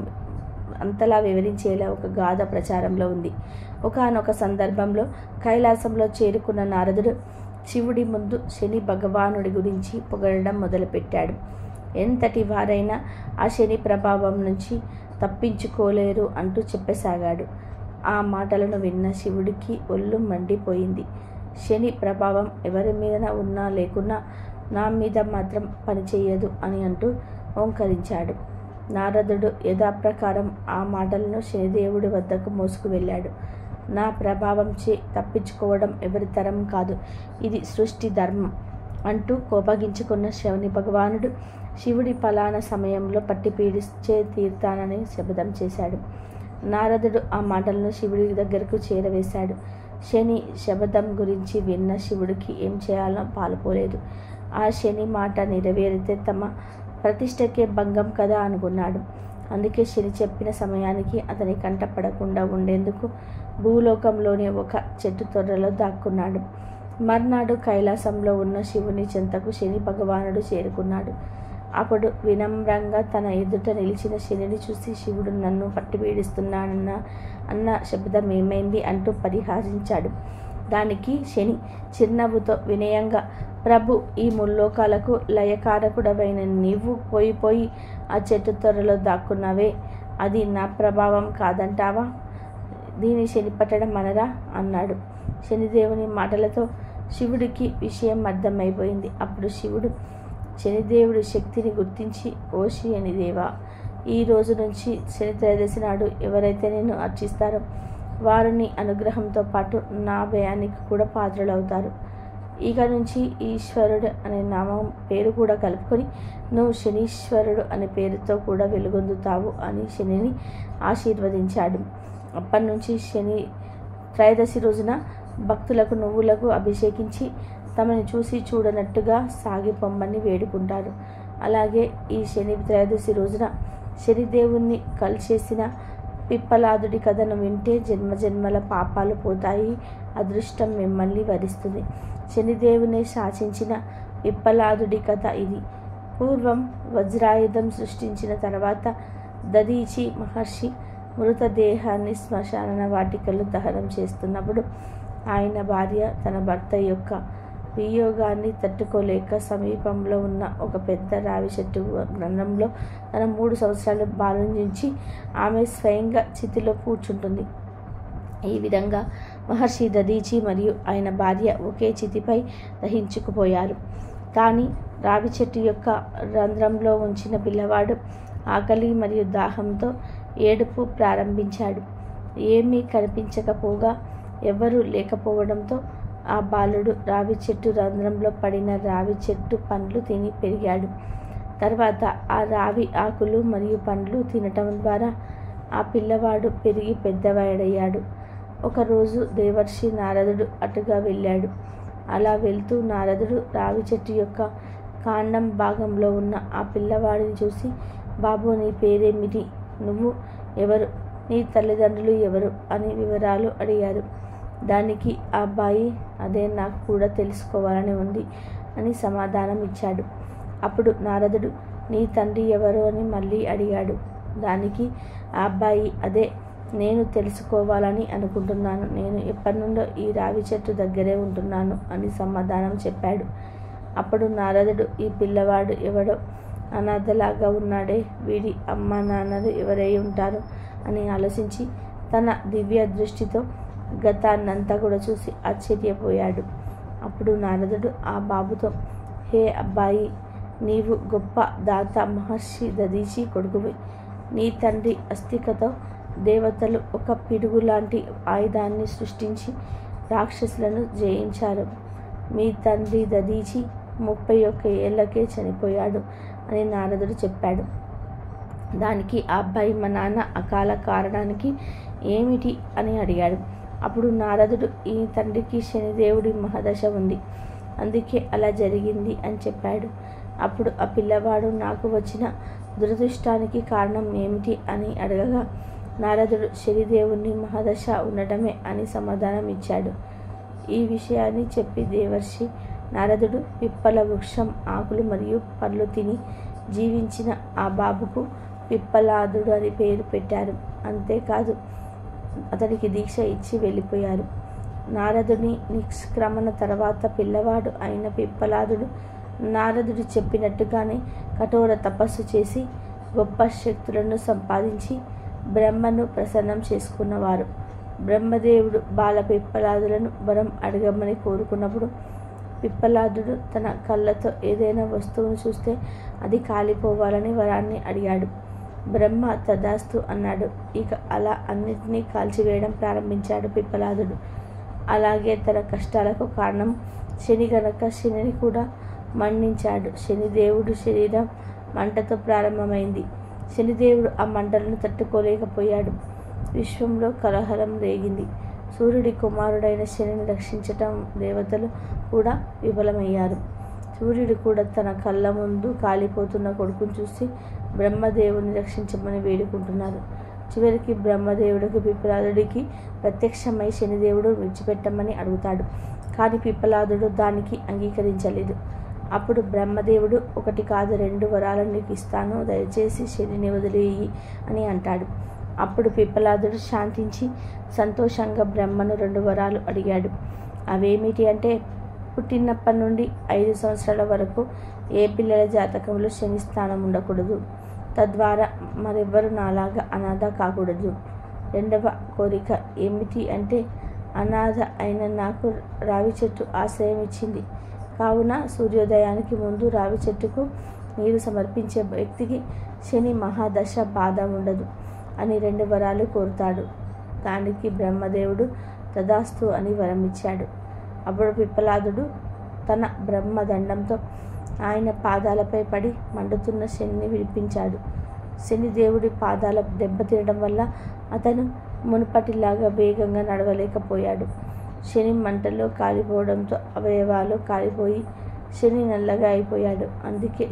S1: అంతలా వివరించేలా ఒక గాథ ప్రచారంలో ఉంది. ఒకానొక సందర్భంలో కైలాసంలో చేరుకున్న నారదుడు శివుడి ముందు శని భగవానుడి గురించి పొగడడం మొదలుపెట్టాడు. ఎంతటి వారైనా ఆ శని ప్రభావం నుంచి తప్పించుకోలేరు అంటూ చెప్పసాగాడు. ఆ మాటలను విన్న శివుడికి ఒళ్ళు మండిపోయింది. శని ప్రభావం ఎవరి మీద ఉన్నా లేకున్నా నా మీద మాత్రం పనిచేయదు అని అంటూ ఓంకరించాడు. నారదుడు యథాప్రకారం ఆ మాటలను శనిదేవుడి వద్దకు మోసుకు వెళ్ళాడు. నా ప్రభావం తప్పించుకోవడం ఎవరి తరం కాదు, ఇది సృష్టి ధర్మం అంటూ కోపగించుకున్న శని భగవానుడు శివుడి పలానా సమయంలో పట్టి పీడిచ్చే తీర్థానని శపథం చేశాడు. నారదుడు ఆ మాటలను శివుడి దగ్గరకు చేరవేశాడు. శని శపథం గురించి విన్న శివుడికి ఏం చేయాలో పాలుపోలేదు. ఆ శని మాట నెరవేరితే తమ ప్రతిష్టకే భంగం కదా అనుకున్నాడు. అందుకే శని చెప్పిన సమయానికి అతని కంట పడకుండా ఉండేందుకు భూలోకంలోని ఒక చెట్టు తొర్రలో దాక్కున్నాడు. మర్నాడు కైలాసంలో ఉన్న శివుని చెంతకు శని భగవానుడు చేరుకున్నాడు. అప్పుడు వినమ్రంగా తన ఎదుట నిలిచిన శనిని చూసి శివుడు నన్ను పట్టి పీడిస్తున్నానన్న శబ్దం ఏమైంది అంటూ పరిహసించాడు. దానికి శని చిరునవ్వుతో వినయంగా, ప్రభు, ఈ ముల్లోకాలకు లయకారకుడవైన నీవు పోయి ఆ చెట్టు త్వరలో దాక్కున్నావే, అది నా ప్రభావం కాదంటావా? దీని శని పట్టడం అనరా అన్నాడు. శనిదేవుని మాటలతో శివుడికి విషయం అర్థమైపోయింది. అప్పుడు శివుడు శనిదేవుడి శక్తిని గుర్తించి, ఓ శనిదేవా, ఈ రోజు నుంచి శని త్రయోదశి నాడు ఎవరైతే నేను అర్చిస్తారో వారు నీ అనుగ్రహంతో పాటు నా భయానికి కూడా పాత్రలవుతారు. ఇక నుంచి ఈశ్వరుడు అనే నామం పేరు కూడా కలుపుకొని నువ్వు శనీశ్వరుడు అనే పేరుతో కూడా వెలుగొందుతావు అని శనిని ఆశీర్వదించాడు. అప్పటి నుంచి శని త్రయోదశి రోజున భక్తులకు నువ్వులకు అభిషేకించి తమని చూసి చూడనట్టుగా సాగిపొమ్మని వేడుకుంటారు. అలాగే ఈ శని త్రయోదశి రోజున శనిదేవుణ్ణి కలిసేసిన పిప్పలాదుడి కథను వింటే జన్మజన్మల పాపాలు పోతాయి, అదృష్టం మిమ్మల్ని వరిస్తుంది. శనిదేవుని శాసించిన పిప్పలాదుడి కథ ఇది. పూర్వం వజ్రాయుధం సృష్టించిన తర్వాత దదీచి మహర్షి మృతదేహాన్ని శ్మశాన వాటికలు దహనం చేస్తున్నప్పుడు ఆయన భార్య తన భర్త యొక్క వియోగాన్ని తట్టుకోలేక సమీపంలో ఉన్న ఒక పెద్ద రావి చెట్టు గ్రంథంలో తన 3 సంవత్సరాలు బాలుంచి ఆమె స్వయంగా చితిలో కూర్చుంటుంది. ఈ విధంగా మహర్షి దదీచి మరియు ఆయన భార్య ఒకే చితిపై దహించుకుపోయారు. కానీ రావి చెట్టు యొక్క రంధ్రంలో ఉంచిన పిల్లవాడు ఆకలి మరియు దాహంతో ఏడుపు ప్రారంభించాడు. ఏమీ కనిపించకపోగా ఎవరూ లేకపోవడంతో ఆ బాలుడు రావి చెట్టు రంధ్రంలో పడిన రావి చెట్టు పండ్లు తిని పెరిగాడు. తర్వాత ఆ రావి ఆకులు మరియు పండ్లు తినటం ద్వారా ఆ పిల్లవాడు పెరిగి పెద్దవాడయ్యాడు. ఒకరోజు దేవర్షి నారదుడు అటుగా వెళ్ళాడు. అలా వెళ్తూ నారదుడు రావి చెట్టు యొక్క కాండం భాగంలో ఉన్న ఆ పిల్లవాడిని చూసి, బాబు, నీ పేరేమిటి? నువ్వు ఎవరు? నీ తల్లిదండ్రులు ఎవరు? అని వివరాలు అడిగారు. దానికి ఆ అబ్బాయి, అదే నాకు కూడా తెలుసుకోవాలని ఉంది అని సమాధానం ఇచ్చాడు. అప్పుడు నారదుడు, నీ తండ్రి ఎవరు అని మళ్ళీ అడిగాడు. దానికి ఆ అబ్బాయి, అదే నేను తెలుసుకోవాలని అనుకుంటున్నాను. నేను ఎప్పటి నుండో ఈ రావి చెట్టు దగ్గరే ఉంటున్నాను అని సమాధానం చెప్పాడు. అప్పుడు నారదుడు, ఈ పిల్లవాడు ఎవడో అనాథలాగా ఉన్నాడే, వీడి అమ్మ నాన్నలు ఎవరై ఉంటారు అని ఆలోచించి తన దివ్య దృష్టితో గతాన్నంతా కూడా చూసి ఆశ్చర్యపోయాడు. అప్పుడు నారదుడు ఆ బాబుతో, హే అబ్బాయి, నీవు గొప్ప దాత మహర్షి దదీచి కొడుకువి. నీ తండ్రి అస్తికతో దేవతలు ఒక పిడుగు లాంటి ఆయుధాన్ని సృష్టించి రాక్షసులను జయించారు. మీ తండ్రి దదీచి 31 ఏళ్లకే చనిపోయాడు అని నారదుడు చెప్పాడు. దానికి ఆ అబ్బాయి, మా నాన్న అకాల కారణానికి ఏమిటి అని అడిగాడు. అప్పుడు నారదుడు, ఈ తండ్రికి శనిదేవుడి మహాదశ ఉంది, అందుకే అలా జరిగింది అని చెప్పాడు. అప్పుడు ఆ పిల్లవాడు, నాకు వచ్చిన దురదృష్టానికి కారణం ఏమిటి అని అడగగా నారదుడు, శనిదేవుని మహాదశ ఉండటమే అని సమాధానం ఇచ్చాడు. ఈ విషయాన్ని చెప్పి దేవర్షి నారదుడు పిప్పల వృక్షం ఆకులు మరియు పళ్ళు తిని జీవించిన ఆ బాబుకు పిప్పలాదుడు అని పేరు పెట్టారు. అంతేకాదు అతనికి దీక్ష ఇచ్చి వెళ్ళిపోయారు. నారదుని నిష్క్రమణ తర్వాత పిల్లవాడు అయిన పిప్పలాదుడు నారదుడు చెప్పినట్టుగానే కఠోర తపస్సు చేసి గొప్ప శక్తులను సంపాదించి బ్రహ్మను ప్రసన్నం చేసుకున్నవారు. బ్రహ్మదేవుడు బాల పిప్పలాదులను వరం అడగమని కోరుకున్నప్పుడు పిప్పలాదుడు తన కళ్ళతో ఏదైనా వస్తువును చూస్తే అది కాలిపోవాలని వరాన్ని అడిగాడు. బ్రహ్మ తదాస్తు అన్నాడు. ఇక అలా అన్నిటినీ కాల్చివేయడం ప్రారంభించాడు పిప్పలాదుడు. అలాగే తన కష్టాలకు కారణం శని గనక శనిని కూడా మండించాడు. శనిదేవుడు శరీరం మంటతో ప్రారంభమైంది. శనిదేవుడు ఆ మంటలను తట్టుకోలేకపోయాడు. విశ్వంలో కలహరం రేగింది. సూర్యుడి కుమారుడైన శనిని రక్షించటం దేవతలు కూడా విఫలమయ్యారు. సూర్యుడు కూడా తన కళ్ళ ముందు కాలిపోతున్న కొడుకును చూసి బ్రహ్మదేవుని రక్షించమని వేడుకుంటున్నారు. చివరికి బ్రహ్మదేవుడికి పిప్పలాదుడికి ప్రత్యక్షమై శనిదేవుడు విడిచిపెట్టమని అడుగుతాడు. కానీ పిప్పలాదుడు దానికి అంగీకరించలేదు. అప్పుడు బ్రహ్మదేవుడు, 1 కాదు 2 వరాలను నీకు ఇస్తాను, దయచేసి శనిని వదిలేయి అని అంటాడు. అప్పుడు పిప్పలాదుడు శాంతించి సంతోషంగా బ్రహ్మను 2 వరాలు అడిగాడు. అవేమిటి అంటే, పుట్టినప్పటి నుండి 5 సంవత్సరాల వరకు ఏ పిల్లల జాతకంలో శని స్థానం ఉండకూడదు, తద్వారా మరెవ్వరు నాలాగా అనాథ కాకూడదు. 2వ కోరిక ఏమిటి అంటే, అనాథ అయిన నాకు రావి చెట్టు ఆశ్రయం ఇచ్చింది, కావున సూర్యోదయానికి ముందు రావి చెట్టుకు నీరు సమర్పించే వ్యక్తికి శని మహాదశ బాధ ఉండదు అని 2 వరాలు కోరుతాడు. దానికి బ్రహ్మదేవుడు తదాస్తు అని వరం ఇచ్చాడు. అప్పుడు పిప్పలాదుడు తన బ్రహ్మదండంతో ఆయన పాదాలపై పడి మండుతున్న శనిని విడిపించాడు. శనిదేవుడి పాదాల దెబ్బతినడం వల్ల అతను మునుపటిలాగా వేగంగా నడవలేకపోయాడు. శని మంటల్లో కాలిపోవడంతో అవయవాలు కాలిపోయి శని నల్లగా అయిపోయాడు. అందుకే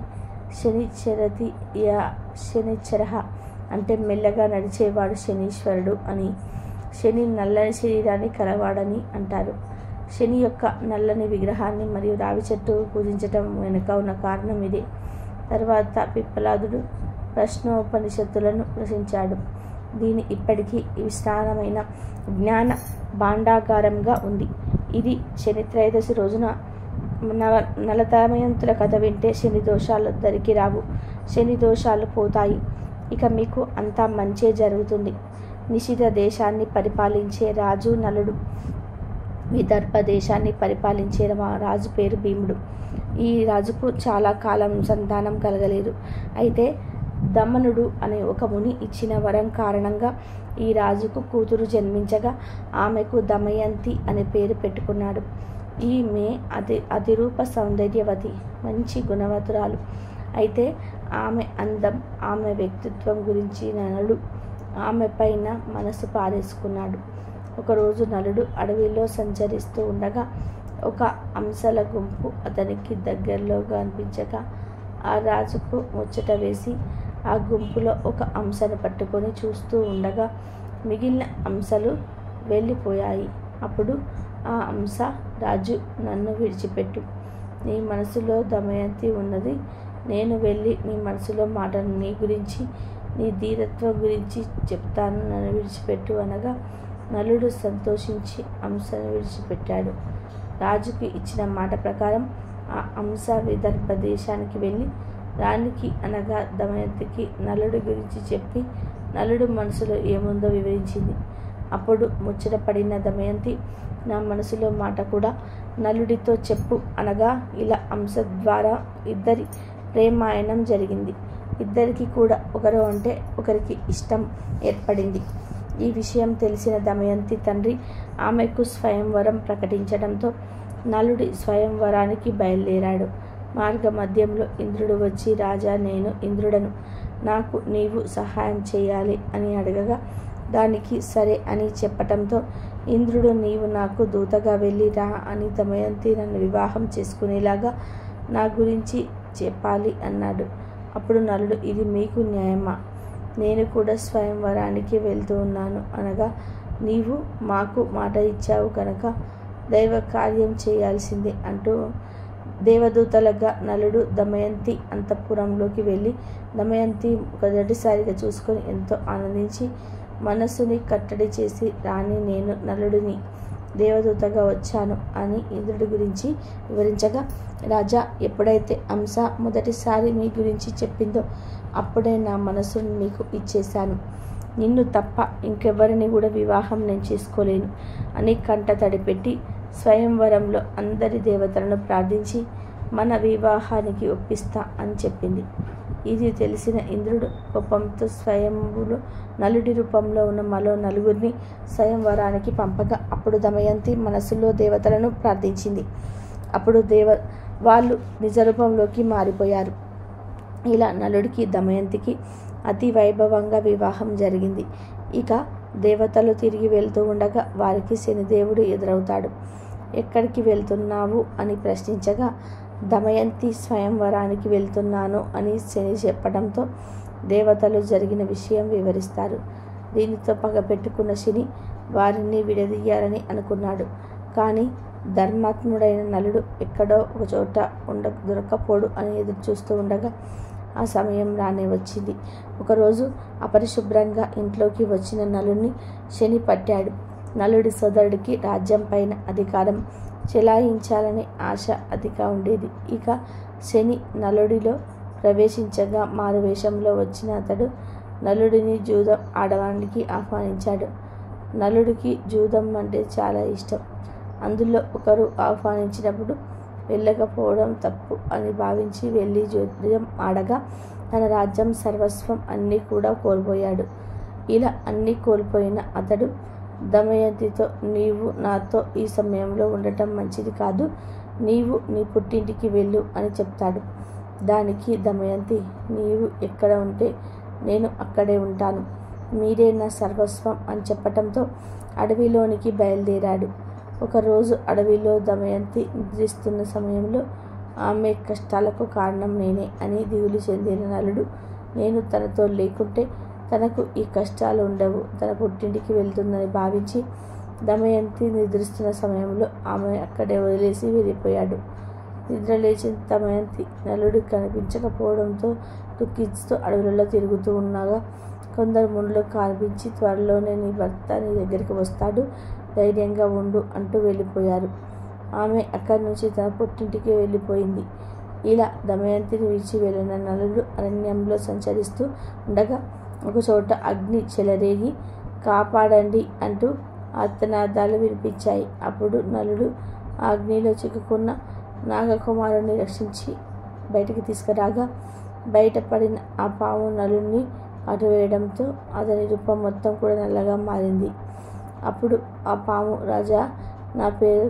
S1: శనిచరతి యా శనిచరహ అంటే మెల్లగా నడిచేవాడు శనీశ్వరుడు అని, శని నల్లని శరీరాన్ని కలవాడని అంటారు. శని యొక్క నల్లని విగ్రహాన్ని మరియు రావి చెట్టు పూజించటం వెనుక ఉన్న కారణం ఇదే. తర్వాత పిప్పలాదుడు ప్రశ్నోపనిషత్తులను రచించాడు. దీని ఇప్పటికీ విస్తారమైన జ్ఞాన భాండాగారంగా ఉంది. ఇది శని త్రయోదశి రోజున నలతమయంతుల కథ వింటే శని దోషాలు దరికి రావు, శని దోషాలు పోతాయి. ఇక మీకు అంతా మంచే జరుగుతుంది. నిషిధ దేశాన్ని పరిపాలించే రాజు నలుడు. విదర్భ దేశాన్ని పరిపాలించే రాజు పేరు భీముడు. ఈ రాజుకు చాలా కాలం సంతానం కలగలేదు. అయితే దమనుడు అనే ఒక ముని ఇచ్చిన వరం కారణంగా ఈ రాజుకు కూతురు జన్మించగా ఆమెకు దమయంతి అనే పేరు పెట్టుకున్నాడు. ఈమె అతిరూప సౌందర్యవతి, మంచి గుణవతురాలు. అయితే ఆమె అందం, ఆమె వ్యక్తిత్వం గురించి నలుడు ఆమె పైన మనసు పారేసుకున్నాడు. ఒకరోజు నలుడు అడవిలో సంచరిస్తూ ఉండగా ఒక అంశల గుంపు అతనికి దగ్గరలో కనిపించగా ఆ రాజుకు ముచ్చట వేసి ఆ గుంపులో ఒక అంశను పట్టుకొని చూస్తూ ఉండగా మిగిలిన అంశలు వెళ్ళిపోయాయి. అప్పుడు ఆ అంశ, రాజు నన్ను విడిచిపెట్టు, నీ మనసులో దమయంతి ఉన్నది. నేను వెళ్ళి నీ మనసులో మాటను నీ గురించి, నీ ధీరత్వం గురించి చెప్తాను, నన్ను విడిచిపెట్టు అనగా నలుడు సంతోషించి అంశను విడిచిపెట్టాడు. రాజుకి ఇచ్చిన మాట ప్రకారం ఆ అంశ విదర్భ దేశానికి వెళ్ళి రాణికి అనగా దమయంతికి నలుడి గురించి చెప్పి నలుడు మనసులో ఏముందో వివరించింది. అప్పుడు ముచ్చటపడిన దమయంతి, నా మనసులో మాట కూడా నలుడితో చెప్పు అనగా ఇలా అంశ ద్వారా ఇద్దరి ప్రేమాయణం జరిగింది. ఇద్దరికి కూడా ఒకరు అంటే ఒకరికి ఇష్టం ఏర్పడింది. ఈ విషయం తెలిసిన దమయంతి తండ్రి ఆమెకు స్వయంవరం ప్రకటించడంతో నలుడి స్వయంవరానికి బయలుదేరాడు. మార్గ మధ్యంలో ఇంద్రుడు వచ్చి, రాజా, నేను ఇంద్రుడను, నాకు నీవు సహాయం చేయాలి అని అడగగా దానికి సరే అని చెప్పటంతో ఇంద్రుడు, నీవు నాకు దూతగా వెళ్ళి రా అని దమయంతి నన్ను వివాహం చేసుకునేలాగా నా గురించి చెప్పాలి అన్నాడు. అప్పుడు నలుడు, ఇది మీకు న్యాయమా? నేను కూడా స్వయంవరానికి వెళ్తూ ఉన్నాను అనగా, నీవు మాకు మాట ఇచ్చావు కనుక దైవ కార్యం చేయాల్సిందే అంటూ దేవదూతలుగా నలుడు దమయంతి అంతఃపురంలోకి వెళ్ళి దమయంతి మొదటిసారిగా చూసుకొని ఎంతో ఆనందించి మనస్సుని కట్టడి చేసి, రాణి, నేను నలుడిని దేవదూతగా వచ్చాను అని ఇంద్రుడి గురించి వివరించగా, రాజా, ఎప్పుడైతే అంశ మొదటిసారి మీ గురించి చెప్పిందో అప్పుడే నా మనసును మీకు ఇచ్చేశాను. నిన్ను తప్ప ఇంకెవరిని కూడా వివాహం నేను చేసుకోలేను అని కంట తడిపెట్టి స్వయంవరంలో అందరి దేవతలను ప్రార్థించి మన వివాహానికి ఒప్పిస్తా అని చెప్పింది. ఇది తెలిసిన ఇంద్రుడు కోపంతో స్వయంలో నలుడి రూపంలో ఉన్న మరో నలుగురిని స్వయంవరానికి పంపగా అప్పుడు దమయంతి మనసులో దేవతలను ప్రార్థించింది. అప్పుడు వాళ్ళు నిజ రూపంలోకి మారిపోయారు. ఇలా నలుడికి దమయంతికి అతి వైభవంగా వివాహం జరిగింది. ఇక దేవతలు తిరిగి వెళ్తూ ఉండగా వారికి శనిదేవుడు ఎదురవుతాడు. ఎక్కడికి వెళ్తున్నావు అని ప్రశ్నించగా దమయంతి స్వయంవరానికి వెళ్తున్నాను అని శని చెప్పడంతో దేవతలు జరిగిన విషయం వివరిస్తారు. దీనితో పగపెట్టుకున్న శని వారిని విడదీయాలని అనుకున్నాడు. కానీ ధర్మాత్ముడైన నలుడు ఎక్కడో ఒక చోట దొరక్కపోడు అని ఎదురు చూస్తూ ఉండగా ఆ సమయం రానే వచ్చింది. ఒకరోజు అపరిశుభ్రంగా ఇంట్లోకి వచ్చిన నలుడిని శని పట్టాడు. నలుడి సోదరుడికి రాజ్యం పైన అధికారం చెలాయించాలనే ఆశ అతిగా ఉండేది. ఇక శని నలుడిలో ప్రవేశించగా మారువేషంలో వచ్చిన అతడు నలుడిని జూదం ఆడడానికి ఆహ్వానించాడు. నలుడికి జూదం అంటే చాలా ఇష్టం. అందులో ఒకరు ఆహ్వానించినప్పుడు వెళ్ళకపోవడం తప్పు అని భావించి వెళ్ళి జూదం ఆడగా తన రాజ్యం, సర్వస్వం అన్నీ కూడా కోల్పోయాడు. ఇలా అన్నీ కోల్పోయిన అతడు దమయంతితో, నీవు నాతో ఈ సమయంలో ఉండటం మంచిది కాదు, నీవు నీ పుట్టింటికి వెళ్ళు అని చెప్తాడు. దానికి దమయంతి, నీవు ఎక్కడ ఉంటే నేను అక్కడే ఉంటాను, మీరే నా సర్వస్వం అని చెప్పటంతో అడవిలోనికి బయలుదేరాడు. ఒకరోజు అడవిలో దమయంతి నిద్రిస్తున్న సమయంలో ఆమె కష్టాలకు కారణం నేనే అని దిగులు చెందిన నలుడు, నేను తనతో లేకుంటే తనకు ఈ కష్టాలు ఉండవు, తన పుట్టింటికి వెళ్తుందని భావించి దమయంతి నిద్రిస్తున్న సమయంలో ఆమె అక్కడే వదిలేసి వెళ్ళిపోయాడు. నిద్రలేచిన దమయంతి నలుడు కనిపించకపోవడంతో దుఃఖిస్తూ అడవులలో తిరుగుతూ ఉండగా కొందరు ముండ్లు కనిపించి, త్వరలోనే నీ భర్త నీ దగ్గరికి వస్తాడు, ధైర్యంగా ఉండు అంటూ వెళ్ళిపోయారు. ఆమె అక్కడి నుంచి తన పుట్టింటికి వెళ్ళిపోయింది. ఇలా దమయంతిని విడిచి వెళ్ళిన నలుడు అరణ్యంలో సంచరిస్తూ ఉండగా ఒకచోట అగ్ని చెలరేగి కాపాడండి అంటూ ఆర్తనాదాలు వినిపించాయి. అప్పుడు నలుడు ఆ అగ్నిలో చిక్కుకున్న నాగకుమారుని రక్షించి బయటికి తీసుకురాగా బయటపడిన ఆ పాము నలుడిని అటువేయడంతో అతని రూపం మొత్తం కూడా నల్లగా మారింది. అప్పుడు ఆ పాము, రాజా, నా పేరు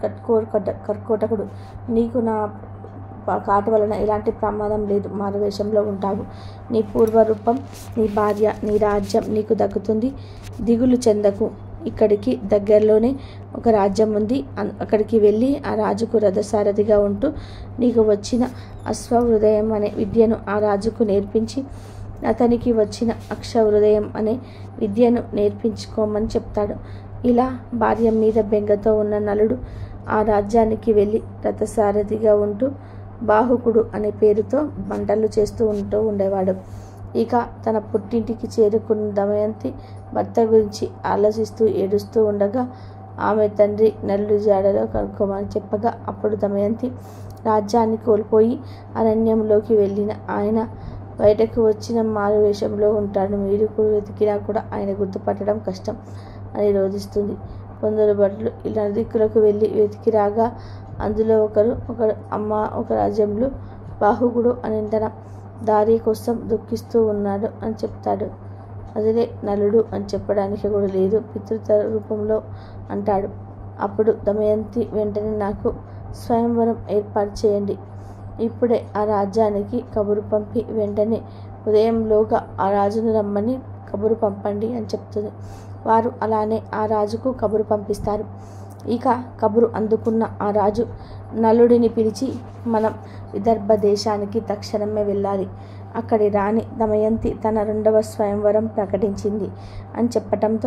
S1: కర్కోటకుడు, నీకు నా కాటు వలన ఎలాంటి ప్రమాదం లేదు, మారువేషంలో ఉంటావు, నీ పూర్వరూపం, నీ భార్య, నీ రాజ్యం నీకు దక్కుతుంది, దిగులు చెందకు, ఇక్కడికి దగ్గరలోనే ఒక రాజ్యం ఉంది, అక్కడికి వెళ్ళి ఆ రాజుకు రథసారథిగా ఉంటూ నీకు వచ్చిన అశ్వహృదయం అనే విద్యను ఆ రాజుకు నేర్పించి అతనికి వచ్చిన అక్షహృదయం అనే విద్యను నేర్పించుకోమని చెప్తాడు. ఇలా భార్య మీద బెంగతో ఉన్న నలుడు ఆ రాజ్యానికి వెళ్ళి రథసారథిగా ఉంటూ బాహుకుడు అనే పేరుతో వంటలు చేస్తూ ఉండేవాడు. ఇక తన పుట్టింటికి చేరుకున్న దమయంతి భర్త గురించి ఆలోచిస్తూ ఏడుస్తూ ఉండగా ఆమె తండ్రి నలుడి జాడలో కనుక్కోమని చెప్పగా అప్పుడు దమయంతి రాజ్యాన్ని కోల్పోయి అరణ్యంలోకి వెళ్ళిన ఆయన బయటకు వచ్చిన మారు వేషంలో ఉంటాడు. మీరు వెతికినా కూడా ఆయన గుర్తుపట్టడం కష్టం అని రోధిస్తుంది. కొందరు భటులు ఇలా దిక్కులకు వెళ్ళి వెతికి రాగా అందులో ఒకడు అమ్మ ఒక రాజ్యంలో బాహుకుడు అని తన దారి కోసం దుఃఖిస్తూ ఉన్నాడు అని చెప్తాడు. అదిలే నలుడు అని చెప్పడానికి కూడా లేదు, పితృత రూపంలో అంటాడు. అప్పుడు దమయంతి వెంటనే నాకు స్వయంవరం ఏర్పాటు చేయండి, ఇప్పుడే ఆ రాజ్యానికి కబురు పంపి వెంటనే ఉదయంలోగా ఆ రాజును రమ్మని కబురు పంపండి అని చెప్తుంది. వారు అలానే ఆ రాజుకు కబురు పంపిస్తారు. ఇక కబురు అందుకున్న ఆ రాజు నలుడిని పిలిచి మనం విదర్భ దేశానికి తక్షణమే వెళ్ళాలి, అక్కడి రాణి దమయంతి తన 2వ స్వయంవరం ప్రకటించింది అని చెప్పటంతో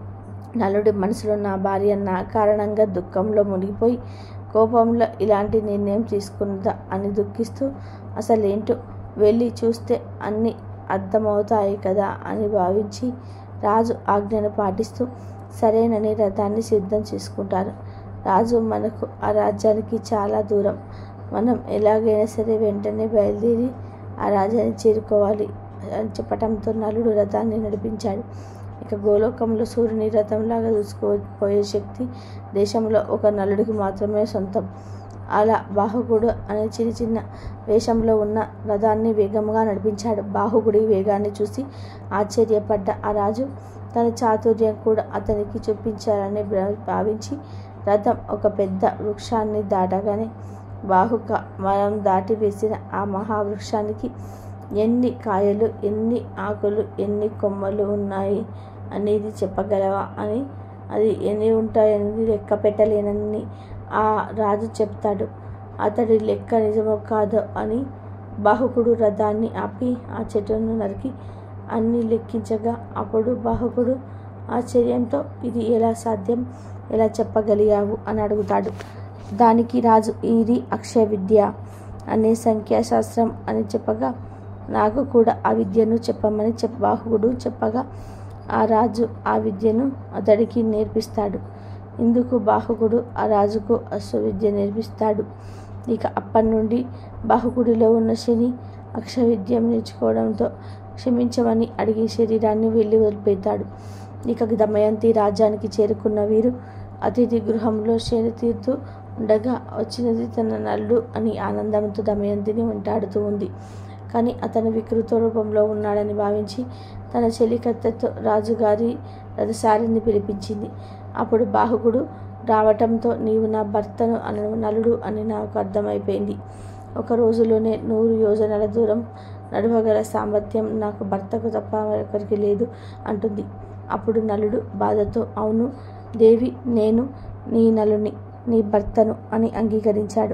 S1: నలుడి మనసులో నా భార్య నా కారణంగా దుఃఖంలో మునిగిపోయి కోపంలో ఇలాంటి నిర్ణయం తీసుకున్నదా అని దుఃఖిస్తూ అసలేంటో వెళ్ళి చూస్తే అన్నీ అర్థమవుతాయి కదా అని భావించి రాజు ఆజ్ఞను పాటిస్తూ సరేనని రథాన్ని సిద్ధం చేసుకుంటారు. రాజు మనకు ఆ రాజ్యానికి చాలా దూరం, మనం ఎలాగైనా సరే వెంటనే బయలుదేరి ఆ రాజ్యాన్ని చేరుకోవాలి అని చెప్పటంతో నలుడు రథాన్ని నడిపించాడు. ఇక గోలోకంలో సూర్యుని రథంలాగా దూసుకుపోయే శక్తి దేశంలో ఒక నలుడికి మాత్రమే సొంతం. అలా బాహుకుడు అనే చిన్న వేషంలో ఉన్న రథాన్ని వేగంగా నడిపించాడు. బాహుకుడి వేగాన్ని చూసి ఆశ్చర్యపడ్డ ఆ రాజు తన చాతుర్యం కూడా అతనికి చూపించాలని భావించి రథం ఒక పెద్ద వృక్షాన్ని దాటగానే బాహుక మనం దాటి వేసిన ఆ మహావృక్షానికి ఎన్ని కాయలు, ఎన్ని ఆకులు, ఎన్ని కొమ్మలు ఉన్నాయి అనేది చెప్పగలవా అని, అది ఎన్ని ఉంటాయనేది లెక్క పెట్టలేనని ఆ రాజు చెప్తాడు. అతడి లెక్క నిజమో కాదో అని బాహుకుడు రథాన్ని ఆపి ఆ చెట్టును నరికి అన్ని లెక్కించగా అప్పుడు బాహుకుడు ఆశ్చర్యంతో ఇది ఎలా సాధ్యం, ఎలా చెప్పగలిగావు అని అడుగుతాడు. దానికి రాజు ఇది అక్షయ విద్య అనే సంఖ్యాశాస్త్రం అని చెప్పగా నాకు కూడా ఆ విద్యను చెప్పమని బాహుకుడు చెప్పగా ఆ రాజు ఆ విద్యను అతడికి నేర్పిస్తాడు. ఇందుకు బాహుకుడు ఆ రాజుకు అశ్వవిద్య నేర్పిస్తాడు. ఇక అప్పటి నుండి బాహుకుడిలో ఉన్న శని అక్షయ విద్య నేర్చుకోవడంతో క్షమించమని అడిగి శరీరాన్ని వెళ్ళి వదిలిపెడతాడు. ఇక దమయంతి రాజ్యానికి చేరుకున్న వీరు అతిథి గృహంలో శని తీరుతూ ఉండగా వచ్చినది తన నల్లు అని ఆనందంతో దమయంతిని వెంటాడుతూ ఉంది. కానీ అతను వికృత రూపంలో ఉన్నాడని భావించి తన చెలికత్తెతో రాజుగారి రథసారిని పిలిపించింది. అప్పుడు బాహుకుడు రావటంతో నీవు నా భర్తను నలుడు అని నాకు అర్థమైపోయింది. ఒక రోజులోనే 100 యోజనాల దూరం నడవగల సామర్థ్యం నాకు భర్తకు తప్ప మరొకరికి లేదు అంటుంది. అప్పుడు నలుడు బాధతో అవును దేవి, నేను నీ నలుని, నీ భర్తను అని అంగీకరించాడు.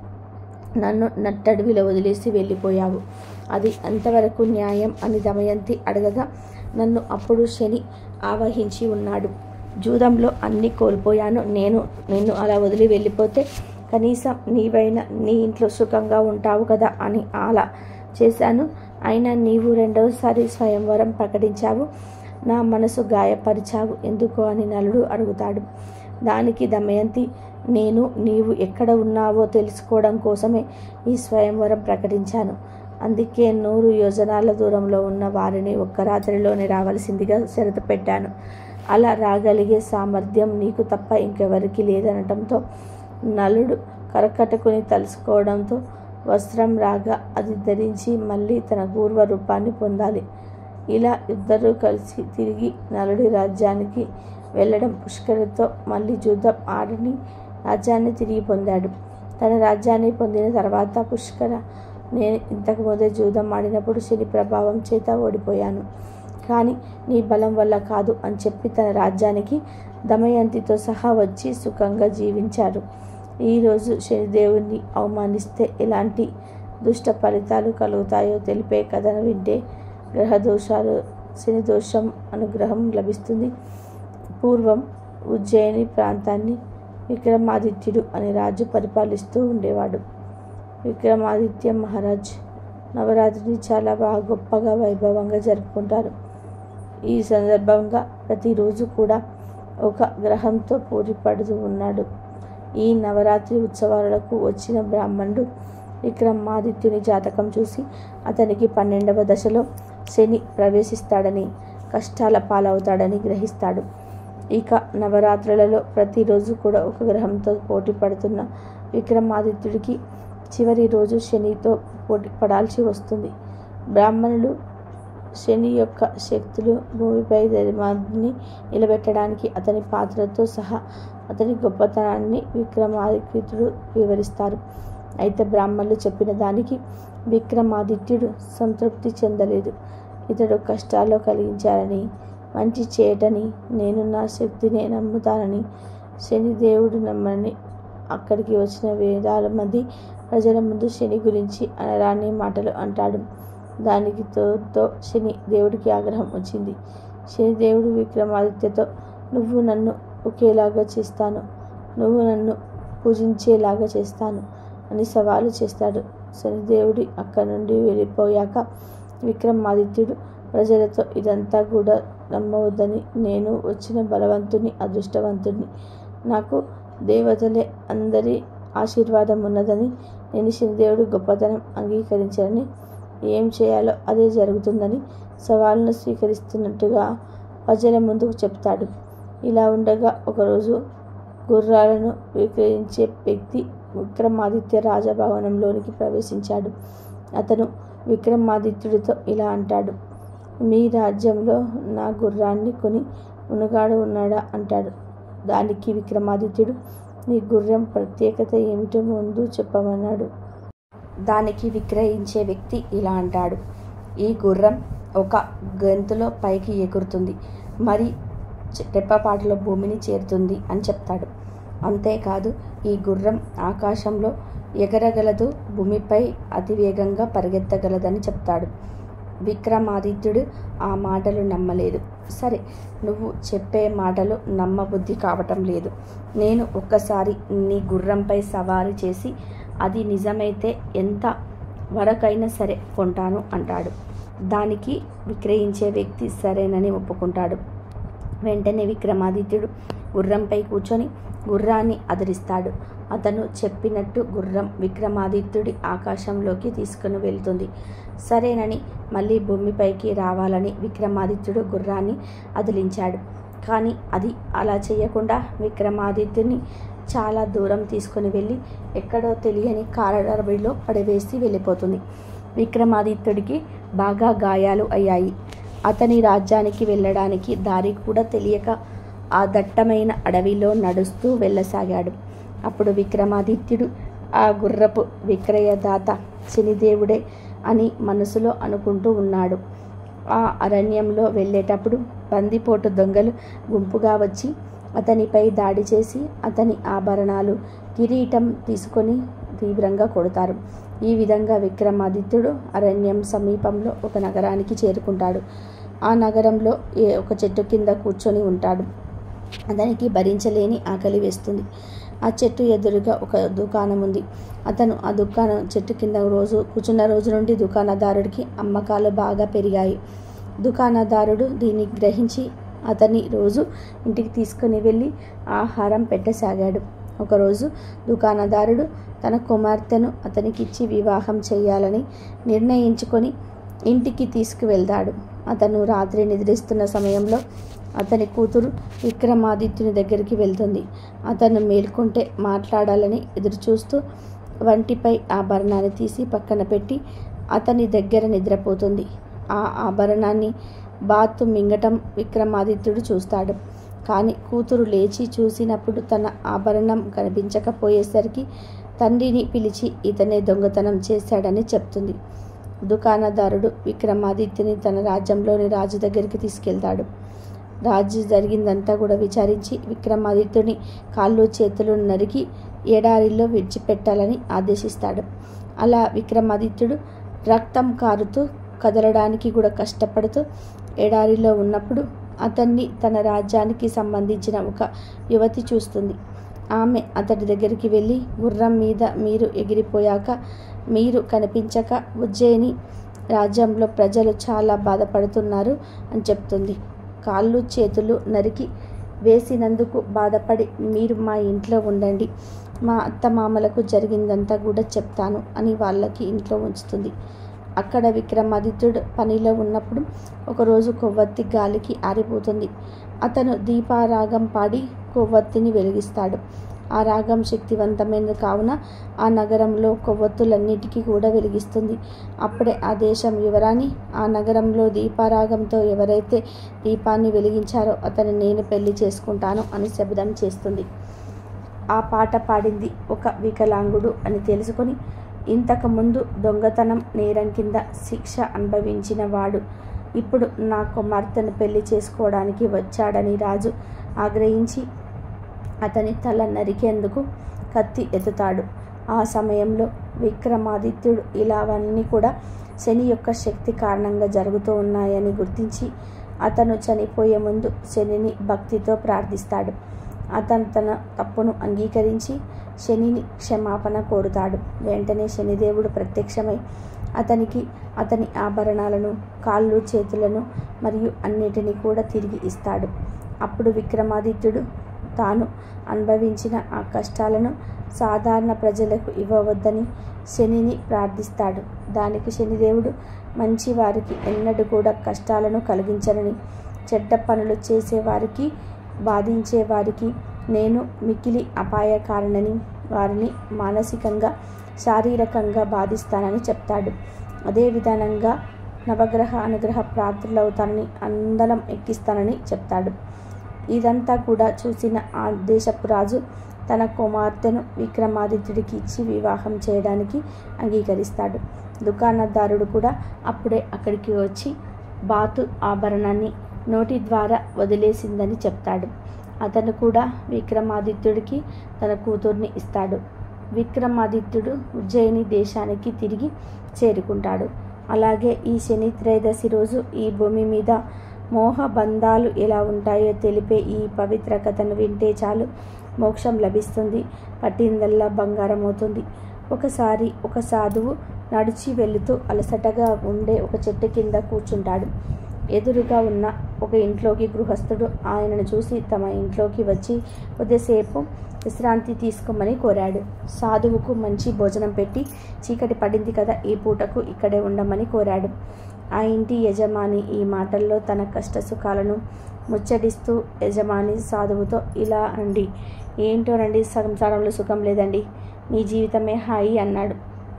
S1: నన్ను నట్టడవిలో వదిలేసి వెళ్ళిపోయావు, అది అంతవరకు న్యాయం అని దమయంతి అడగగా నన్ను అప్పుడు శని ఆవహించి ఉన్నాడు. జూదంలో అన్నీ కోల్పోయాను. నిన్ను అలా వదిలి వెళ్ళిపోతే కనీసం నీవైనా నీ ఇంట్లో సుఖంగా ఉంటావు కదా అని అలా చేశాను. అయినా నీవు 2వసారి స్వయంవరం ప్రకటించావు, నా మనసు గాయపరిచావు ఎందుకో అని నలుడు అడుగుతాడు. దానికి దమయంతి నీవు ఎక్కడ ఉన్నావో తెలుసుకోవడం కోసమే ఈ స్వయంవరం ప్రకటించాను. అందుకే 100 యోజనాల దూరంలో ఉన్న వారిని ఒక్క రాత్రిలోనే రావాల్సిందిగా షరతు పెట్టాను. అలా రాగలిగే సామర్థ్యం నీకు తప్ప ఇంకెవరికి లేదనటంతో నలుడు కరకట్టుకుని తలుసుకోవడంతో వస్త్రం రాగా అది ధరించి మళ్ళీ తన పూర్వ రూపాన్ని పొందాలి. ఇలా ఇద్దరూ కలిసి తిరిగి నలుడి రాజ్యానికి వెళ్ళడం పుష్కరతో మళ్ళీ జూదం ఆడని రాజ్యాన్ని తిరిగి పొందాడు. తన రాజ్యాన్ని పొందిన తర్వాత పుష్కర నేను ఇంతకు ముందే జూదం ఆడినప్పుడు శని ప్రభావం చేత ఓడిపోయాను, కానీ నీ బలం వల్ల కాదు అని చెప్పి తన రాజ్యానికి దమయంతితో సహా వచ్చి సుఖంగా జీవించారు. ఈరోజు శనిదేవుని అవమానిస్తే ఎలాంటి దుష్ట ఫలితాలు కలుగుతాయో తెలిపే కథను వింటే గ్రహదోషాలు, శని దోషం అనుగ్రహం లభిస్తుంది. పూర్వం ఉజ్జయిని ప్రాంతాన్ని విక్రమాదిత్యుడు అనే రాజు పరిపాలిస్తూ ఉండేవాడు. విక్రమాదిత్య మహారాజ్ నవరాత్రిని చాలా బాగా గొప్పగా వైభవంగా జరుపుకుంటారు. ఈ సందర్భంగా ప్రతిరోజు కూడా ఒక గ్రహంతో పోటీ పడుతూ ఉన్నాడు. ఈ నవరాత్రి ఉత్సవాలకు వచ్చిన బ్రాహ్మణుడు విక్రమాదిత్యుని జాతకం చూసి అతనికి 12వ దశలో శని ప్రవేశిస్తాడని, కష్టాల పాలవుతాడని గ్రహిస్తాడు. ఇక నవరాత్రులలో ప్రతిరోజు కూడా ఒక గ్రహంతో పోటీ పడుతున్న విక్రమాదిత్యుడికి చివరి రోజు శనితో పోటీ పడాల్సి వస్తుంది. బ్రాహ్మణులు శని యొక్క శక్తులు భూమిపై ధర్మాన్ని నిలబెట్టడానికి అతని పాత్రతో సహా అతని గొప్పతనాన్ని విక్రమాదిత్యుడు వివరిస్తారు. అయితే బ్రాహ్మణులు చెప్పిన దానికి విక్రమాదిత్యుడు సంతృప్తి చెందలేదు. ఇతడు కష్టాలు కలిగించాలని, మంచి చేయటని, నేను నా శక్తినే నమ్ముతానని, శనిదేవుడు నమ్మని అక్కడికి వచ్చిన వేదాల మంది ప్రజల ముందు శని గురించి అనరాని మాటలు అంటాడు. దానికి తోడుతో శని దేవుడికి ఆగ్రహం వచ్చింది. శనిదేవుడు విక్రమాదిత్యతో, నువ్వు నన్ను ఒకేలాగా చేస్తాను, నువ్వు నన్ను పూజించేలాగా చేస్తాను అని సవాలు చేస్తాడు. శనిదేవుడి అక్కడి నుండి వెళ్ళిపోయాక విక్రమాదిత్యుడు ప్రజలతో, ఇదంతా కూడా నమ్మవద్దని, నేను వచ్చిన బలవంతుని, అదృష్టవంతుడిని, నాకు దేవతలే అందరి ఆశీర్వాదం ఉన్నదని, నేను శనిదేవుడి గొప్పతనం అంగీకరించాలని, ఏం చేయాలో అదే జరుగుతుందని సవాలును స్వీకరిస్తున్నట్టుగా ప్రజల ముందుకు చెప్తాడు. ఇలా ఉండగా ఒకరోజు గుర్రాలను విక్రయించే వ్యక్తి విక్రమాదిత్య రాజభవనంలోనికి ప్రవేశించాడు. అతను విక్రమాదిత్యుడితో ఇలా అంటాడు, మీ రాజ్యంలో నా గుర్రాన్ని కొని మునుగాడు ఉన్నాడా అంటాడు. దానికి విక్రమాదిత్యుడు, నీ గుర్రం ప్రత్యేకత ఏమిటో ముందు చెప్పమన్నాడు. దానికి విక్రయించే వ్యక్తి ఇలా అంటాడు, ఈ గుర్రం ఒక గంతులో పైకి ఎగురుతుంది, మరి రెప్పపాటులో భూమిని చేరుతుంది అని చెప్తాడు. అంతేకాదు ఈ గుర్రం ఆకాశంలో ఎగరగలదు, భూమిపై అతివేగంగా పరిగెత్తగలదని చెప్తాడు. విక్రమాదిత్యుడు ఆ మాటలు నమ్మలేదు. సరే, నువ్వు చెప్పే మాటలు నమ్మబుద్ధి కావటం లేదు. నేను ఒక్కసారి నీ గుర్రంపై సవారీ చేసి అది నిజమైతే ఎంత వరకైనా సరే కొంటాను అంటాడు. దానికి విక్రయించే వ్యక్తి సరేనని ఒప్పుకుంటాడు. వెంటనే విక్రమాదిత్యుడు గుర్రంపై కూర్చొని గుర్రాన్ని అదిరిస్తాడు. అతను చెప్పినట్టు గుర్రం విక్రమాదిత్యుడి ఆకాశంలోకి తీసుకుని వెళ్తుంది. సరేనని మళ్ళీ భూమిపైకి రావాలని విక్రమాదిత్యుడు గుర్రాన్ని అదిలించాడు. కానీ అది అలా చేయకుండా విక్రమాదిత్యుని చాలా దూరం తీసుకుని వెళ్ళి ఎక్కడో తెలియని కారడవిలో పడవేసి వెళ్ళిపోతుంది. విక్రమాదిత్యుడికి బాగా గాయాలు అయ్యాయి. అతని రాజ్యానికి వెళ్ళడానికి దారి కూడా తెలియక ఆ దట్టమైన అడవిలో నడుస్తూ వెళ్ళసాగాడు. అప్పుడు విక్రమాదిత్యుడు ఆ గుర్రపు విక్రయదాత శనిదేవుడే అని మనసులో అనుకుంటూ ఉన్నాడు. ఆ అరణ్యంలో వెళ్ళేటప్పుడు బందిపోటు దొంగలు గుంపుగా వచ్చి అతనిపై దాడి చేసి అతని ఆభరణాలు, కిరీటం తీసుకొని తీవ్రంగా కొడతారు. ఈ విధంగా విక్రమాదిత్యుడు అరణ్యం సమీపంలో ఒక నగరానికి చేరుకుంటాడు. ఆ నగరంలో ఒక చెట్టు కింద కూర్చొని ఉంటాడు. అతనికి భరించలేని ఆకలి వేస్తుంది. ఆ చెట్టు ఎదురుగా ఒక దుకాణం ఉంది. అతను ఆ దుకాణం చెట్టు కింద కూర్చున్న రోజు నుండి దుకాణదారుడికి అమ్మకాలు బాగా పెరిగాయి. దుకాణదారుడు దీన్ని గ్రహించి అతని రోజు ఇంటికి తీసుకుని వెళ్ళి ఆహారం పెట్టసాగాడు. ఒకరోజు దుకాణదారుడు తన కుమార్తెను అతనికిచ్చి వివాహం చేయాలని నిర్ణయించుకొని ఇంటికి తీసుకువెళ్తాడు. అతను రాత్రి నిద్రిస్తున్న సమయంలో అతని కూతురు విక్రమాదిత్యుని దగ్గరికి వెళ్తుంది. అతను మేల్కొంటే మాట్లాడాలని ఎదురుచూస్తూ వంటిపై ఆభరణాన్ని తీసి పక్కన పెట్టి అతని దగ్గర నిద్రపోతుంది. ఆ ఆభరణాన్ని బాతు మింగటం విక్రమాదిత్యుడు చూస్తాడు. కానీ కూతురు లేచి చూసినప్పుడు తన ఆభరణం కనిపించకపోయేసరికి తండ్రిని పిలిచి ఇతనే దొంగతనం చేశాడని చెప్తుంది. దుకాణదారుడు విక్రమాదిత్యుని తన రాజ్యంలోని రాజు దగ్గరికి తీసుకెళ్తాడు. రాజు జరిగిందంతా కూడా విచారించి విక్రమాదిత్యుని కాళ్ళు చేతులు నరికి ఎడారిలో విడిచిపెట్టాలని ఆదేశిస్తాడు. అలా విక్రమాదిత్యుడు రక్తం కారుతూ కదలడానికి కూడా కష్టపడుతూ ఎడారిలో ఉన్నప్పుడు అతన్ని తన రాజ్యానికి సంబంధించిన ఒక యువతి చూస్తుంది. ఆమె అతడి దగ్గరికి వెళ్ళి, గుర్రం మీద మీరు ఎగిరిపోయాక మీరు కనిపించక ఉజ్జయిని రాజ్యంలో ప్రజలు చాలా బాధపడుతున్నారు అని చెప్తుంది. కాళ్ళు చేతులు నరికి వేసినందుకు బాధపడి మీరు మా ఇంట్లో ఉండండి, మా అత్తమామలకు జరిగిందంతా కూడా చెప్తాను అని వాళ్ళకి ఇంట్లో ఉంచుతుంది. అక్కడ విక్రమాదిత్యుడు పనిలో ఉన్నప్పుడు ఒకరోజు కొవ్వొత్తి గాలికి ఆరిపోతుంది. అతను దీపారాగం పాడి కొవ్వొత్తిని వెలిగిస్తాడు. ఆ రాగం శక్తివంతమైనది కావున ఆ నగరంలో కొవ్వొత్తులన్నిటికీ కూడా వెలిగిస్తుంది. అప్పుడే ఆ దేశం యువరాణి, ఆ నగరంలో దీపారాగంతో ఎవరైతే దీపాన్ని వెలిగించారో అతను నేను పెళ్లి చేసుకుంటాను అని శబ్దం చేస్తుంది. ఆ పాట పాడింది ఒక వికలాంగుడు అని తెలుసుకొని, ఇంతకుముందు దొంగతనం నేరం కింద శిక్ష అనుభవించిన వాడు ఇప్పుడు నా కుమార్తెను పెళ్లి చేసుకోవడానికి వచ్చాడని రాజు ఆగ్రహించి అతని తల నరికేందుకు కత్తి ఎత్తుతాడు. ఆ సమయంలో విక్రమాదిత్యుడు ఇలావన్నీ కూడా శని యొక్క శక్తి కారణంగా జరుగుతూ ఉన్నాయని గుర్తించి అతను చనిపోయే ముందు శనిని భక్తితో ప్రార్థిస్తాడు. అతను తన తప్పును అంగీకరించి శనిని క్షమాపణ కోరుతాడు. వెంటనే శనిదేవుడు ప్రత్యక్షమై అతనికి అతని ఆభరణాలను, కాళ్ళు చేతులను మరియు అన్నిటినీ కూడా తిరిగి ఇస్తాడు. అప్పుడు విక్రమాదిత్యుడు తాను అనుభవించిన ఆ కష్టాలను సాధారణ ప్రజలకు ఇవ్వవద్దని శనిని ప్రార్థిస్తాడు. దానికి శనిదేవుడు మంచి వారికి ఎన్నడూ కూడా కష్టాలను కలిగించనని, చెడ్డ పనులు చేసేవారికి బాధించేవారికి నేను మికిలి అపాయకారణని, వారిని మానసికంగా శారీరకంగా బాధిస్తానని చెప్తాడు. అదే విధానంగా నవగ్రహ అనుగ్రహ ప్రాప్తులవుతానని, అందలం ఎక్కిస్తానని చెప్తాడు. ఇదంతా కూడా చూసిన ఆ దేశపు రాజు తన కుమార్తెను విక్రమాదిత్యుడికి ఇచ్చి వివాహం చేయడానికి అంగీకరిస్తాడు. దుకాణదారుడు కూడా అప్పుడే అక్కడికి వచ్చి బాతు ఆభరణాన్ని నోటి ద్వారా వదిలేసిందని చెప్తాడు. అతను కూడా విక్రమాదిత్యుడికి తన కూతుర్ని ఇస్తాడు. విక్రమాదిత్యుడు ఉజ్జయిని దేశానికి తిరిగి చేరుకుంటాడు. అలాగే ఈ శని త్రయోదశి రోజు ఈ భూమి మీద మోహబంధాలు ఎలా ఉంటాయో తెలిపే ఈ పవిత్ర కథను వింటే చాలు మోక్షం లభిస్తుంది, పట్టిందల్లా బంగారం అవుతుంది. ఒకసారి ఒక సాధువు నడిచి వెళుతూ అలసటగా ఉండే ఒక చెట్టు కింద కూర్చుంటాడు. ఎదురుగా ఉన్న ఒక ఇంట్లోకి గృహస్థుడు ఆయనను చూసి తమ ఇంట్లోకి వచ్చి కొద్దిసేపు విశ్రాంతి తీసుకోమని కోరాడు. సాధువుకు మంచి భోజనం పెట్టి చీకటి పడింది కదా, ఈ పూటకు ఇక్కడే ఉండమని కోరాడు. ఆ ఇంటి యజమాని ఈ మాటల్లో తన కష్ట సుఖాలను ముచ్చటిస్తూ యజమాని సాధువుతో ఇలా అండి, ఏంటోనండి సంసారంలో సుఖం లేదండి, మీ జీవితమే హాయి అన్నాడు.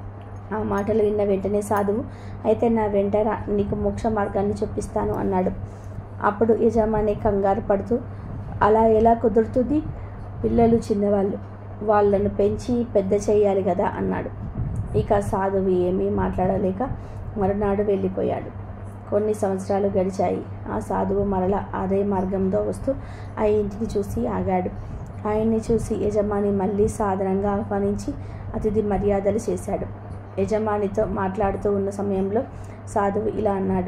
S1: ఆ మాటలు విన్న వెంటనే సాధువు, అయితే నా వెంటరా, నీకు మోక్ష మార్గాన్ని చూపిస్తాను అన్నాడు. అప్పుడు యజమాని కంగారు పడుతూ, అలా ఎలా కుదురుతుంది, పిల్లలు చిన్నవాళ్ళు, వాళ్ళను పెంచి పెద్ద చేయాలి కదా అన్నాడు. ఇక సాధువు ఏమీ మాట్లాడలేక మరునాడు వెళ్ళిపోయాడు. కొన్ని సంవత్సరాలు గడిచాయి. ఆ సాధువు మరలా అదే మార్గంలో వస్తూ ఆ ఇంటిని చూసి ఆగాడు. ఆయన్ని చూసి యజమాని మళ్ళీ సాధారణంగా ఆహ్వానించి అతిథి మర్యాదలు చేశాడు. యజమానితో మాట్లాడుతూ ఉన్న సమయంలో సాధువు ఇలా అన్నాడు,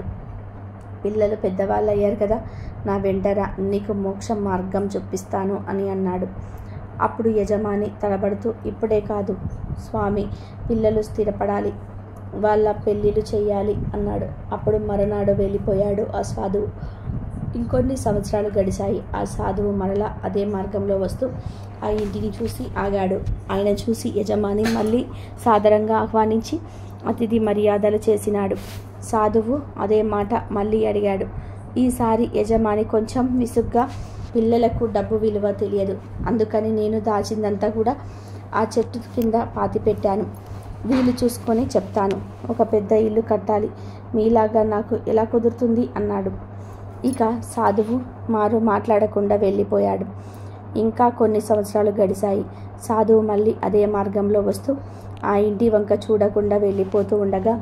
S1: పిల్లలు పెద్దవాళ్ళు అయ్యారు కదా, నా వెంటరా, నీకు మోక్ష మార్గం చూపిస్తాను అని అన్నాడు. అప్పుడు యజమాని తడబడుతూ, ఇప్పుడే కాదు స్వామి, పిల్లలు స్థిరపడాలి, వాళ్ళ పెళ్ళిళ్ళు చేయాలి అన్నాడు. అప్పుడు మరునాడు వెళ్ళిపోయాడు ఆ సాధువు. ఇంకొన్ని సంవత్సరాలు గడిచాయి. ఆ సాధువు మరలా అదే మార్గంలో వస్తూ ఆ ఇంటిని చూసి ఆగాడు. ఆయన చూసి యజమాని మళ్ళీ సాదరంగా ఆహ్వానించి అతిథి మర్యాదలు చేసినాడు. సాధువు అదే మాట మళ్ళీ అడిగాడు. ఈసారి యజమాని కొంచెం విసుగ్గా, పిల్లలకు డబ్బు విలువ తెలియదు, అందుకని నేను దాచిందంతా కూడా ఆ చెట్టు కింద పాతిపెట్టాను, వీలు చూసుకొని చెప్తాను, ఒక పెద్ద ఇల్లు కట్టాలి, మీలాగా నాకు ఎలా కుదురుతుంది అన్నాడు. ఇక సాధువు మారు మాట్లాడకుండా వెళ్ళిపోయాడు. ఇంకా కొన్ని సంవత్సరాలు గడిచాయి. సాధువు మళ్ళీ అదే మార్గంలో వస్తూ ఆ ఇంటి వంక చూడకుండా వెళ్ళిపోతూ ఉండగా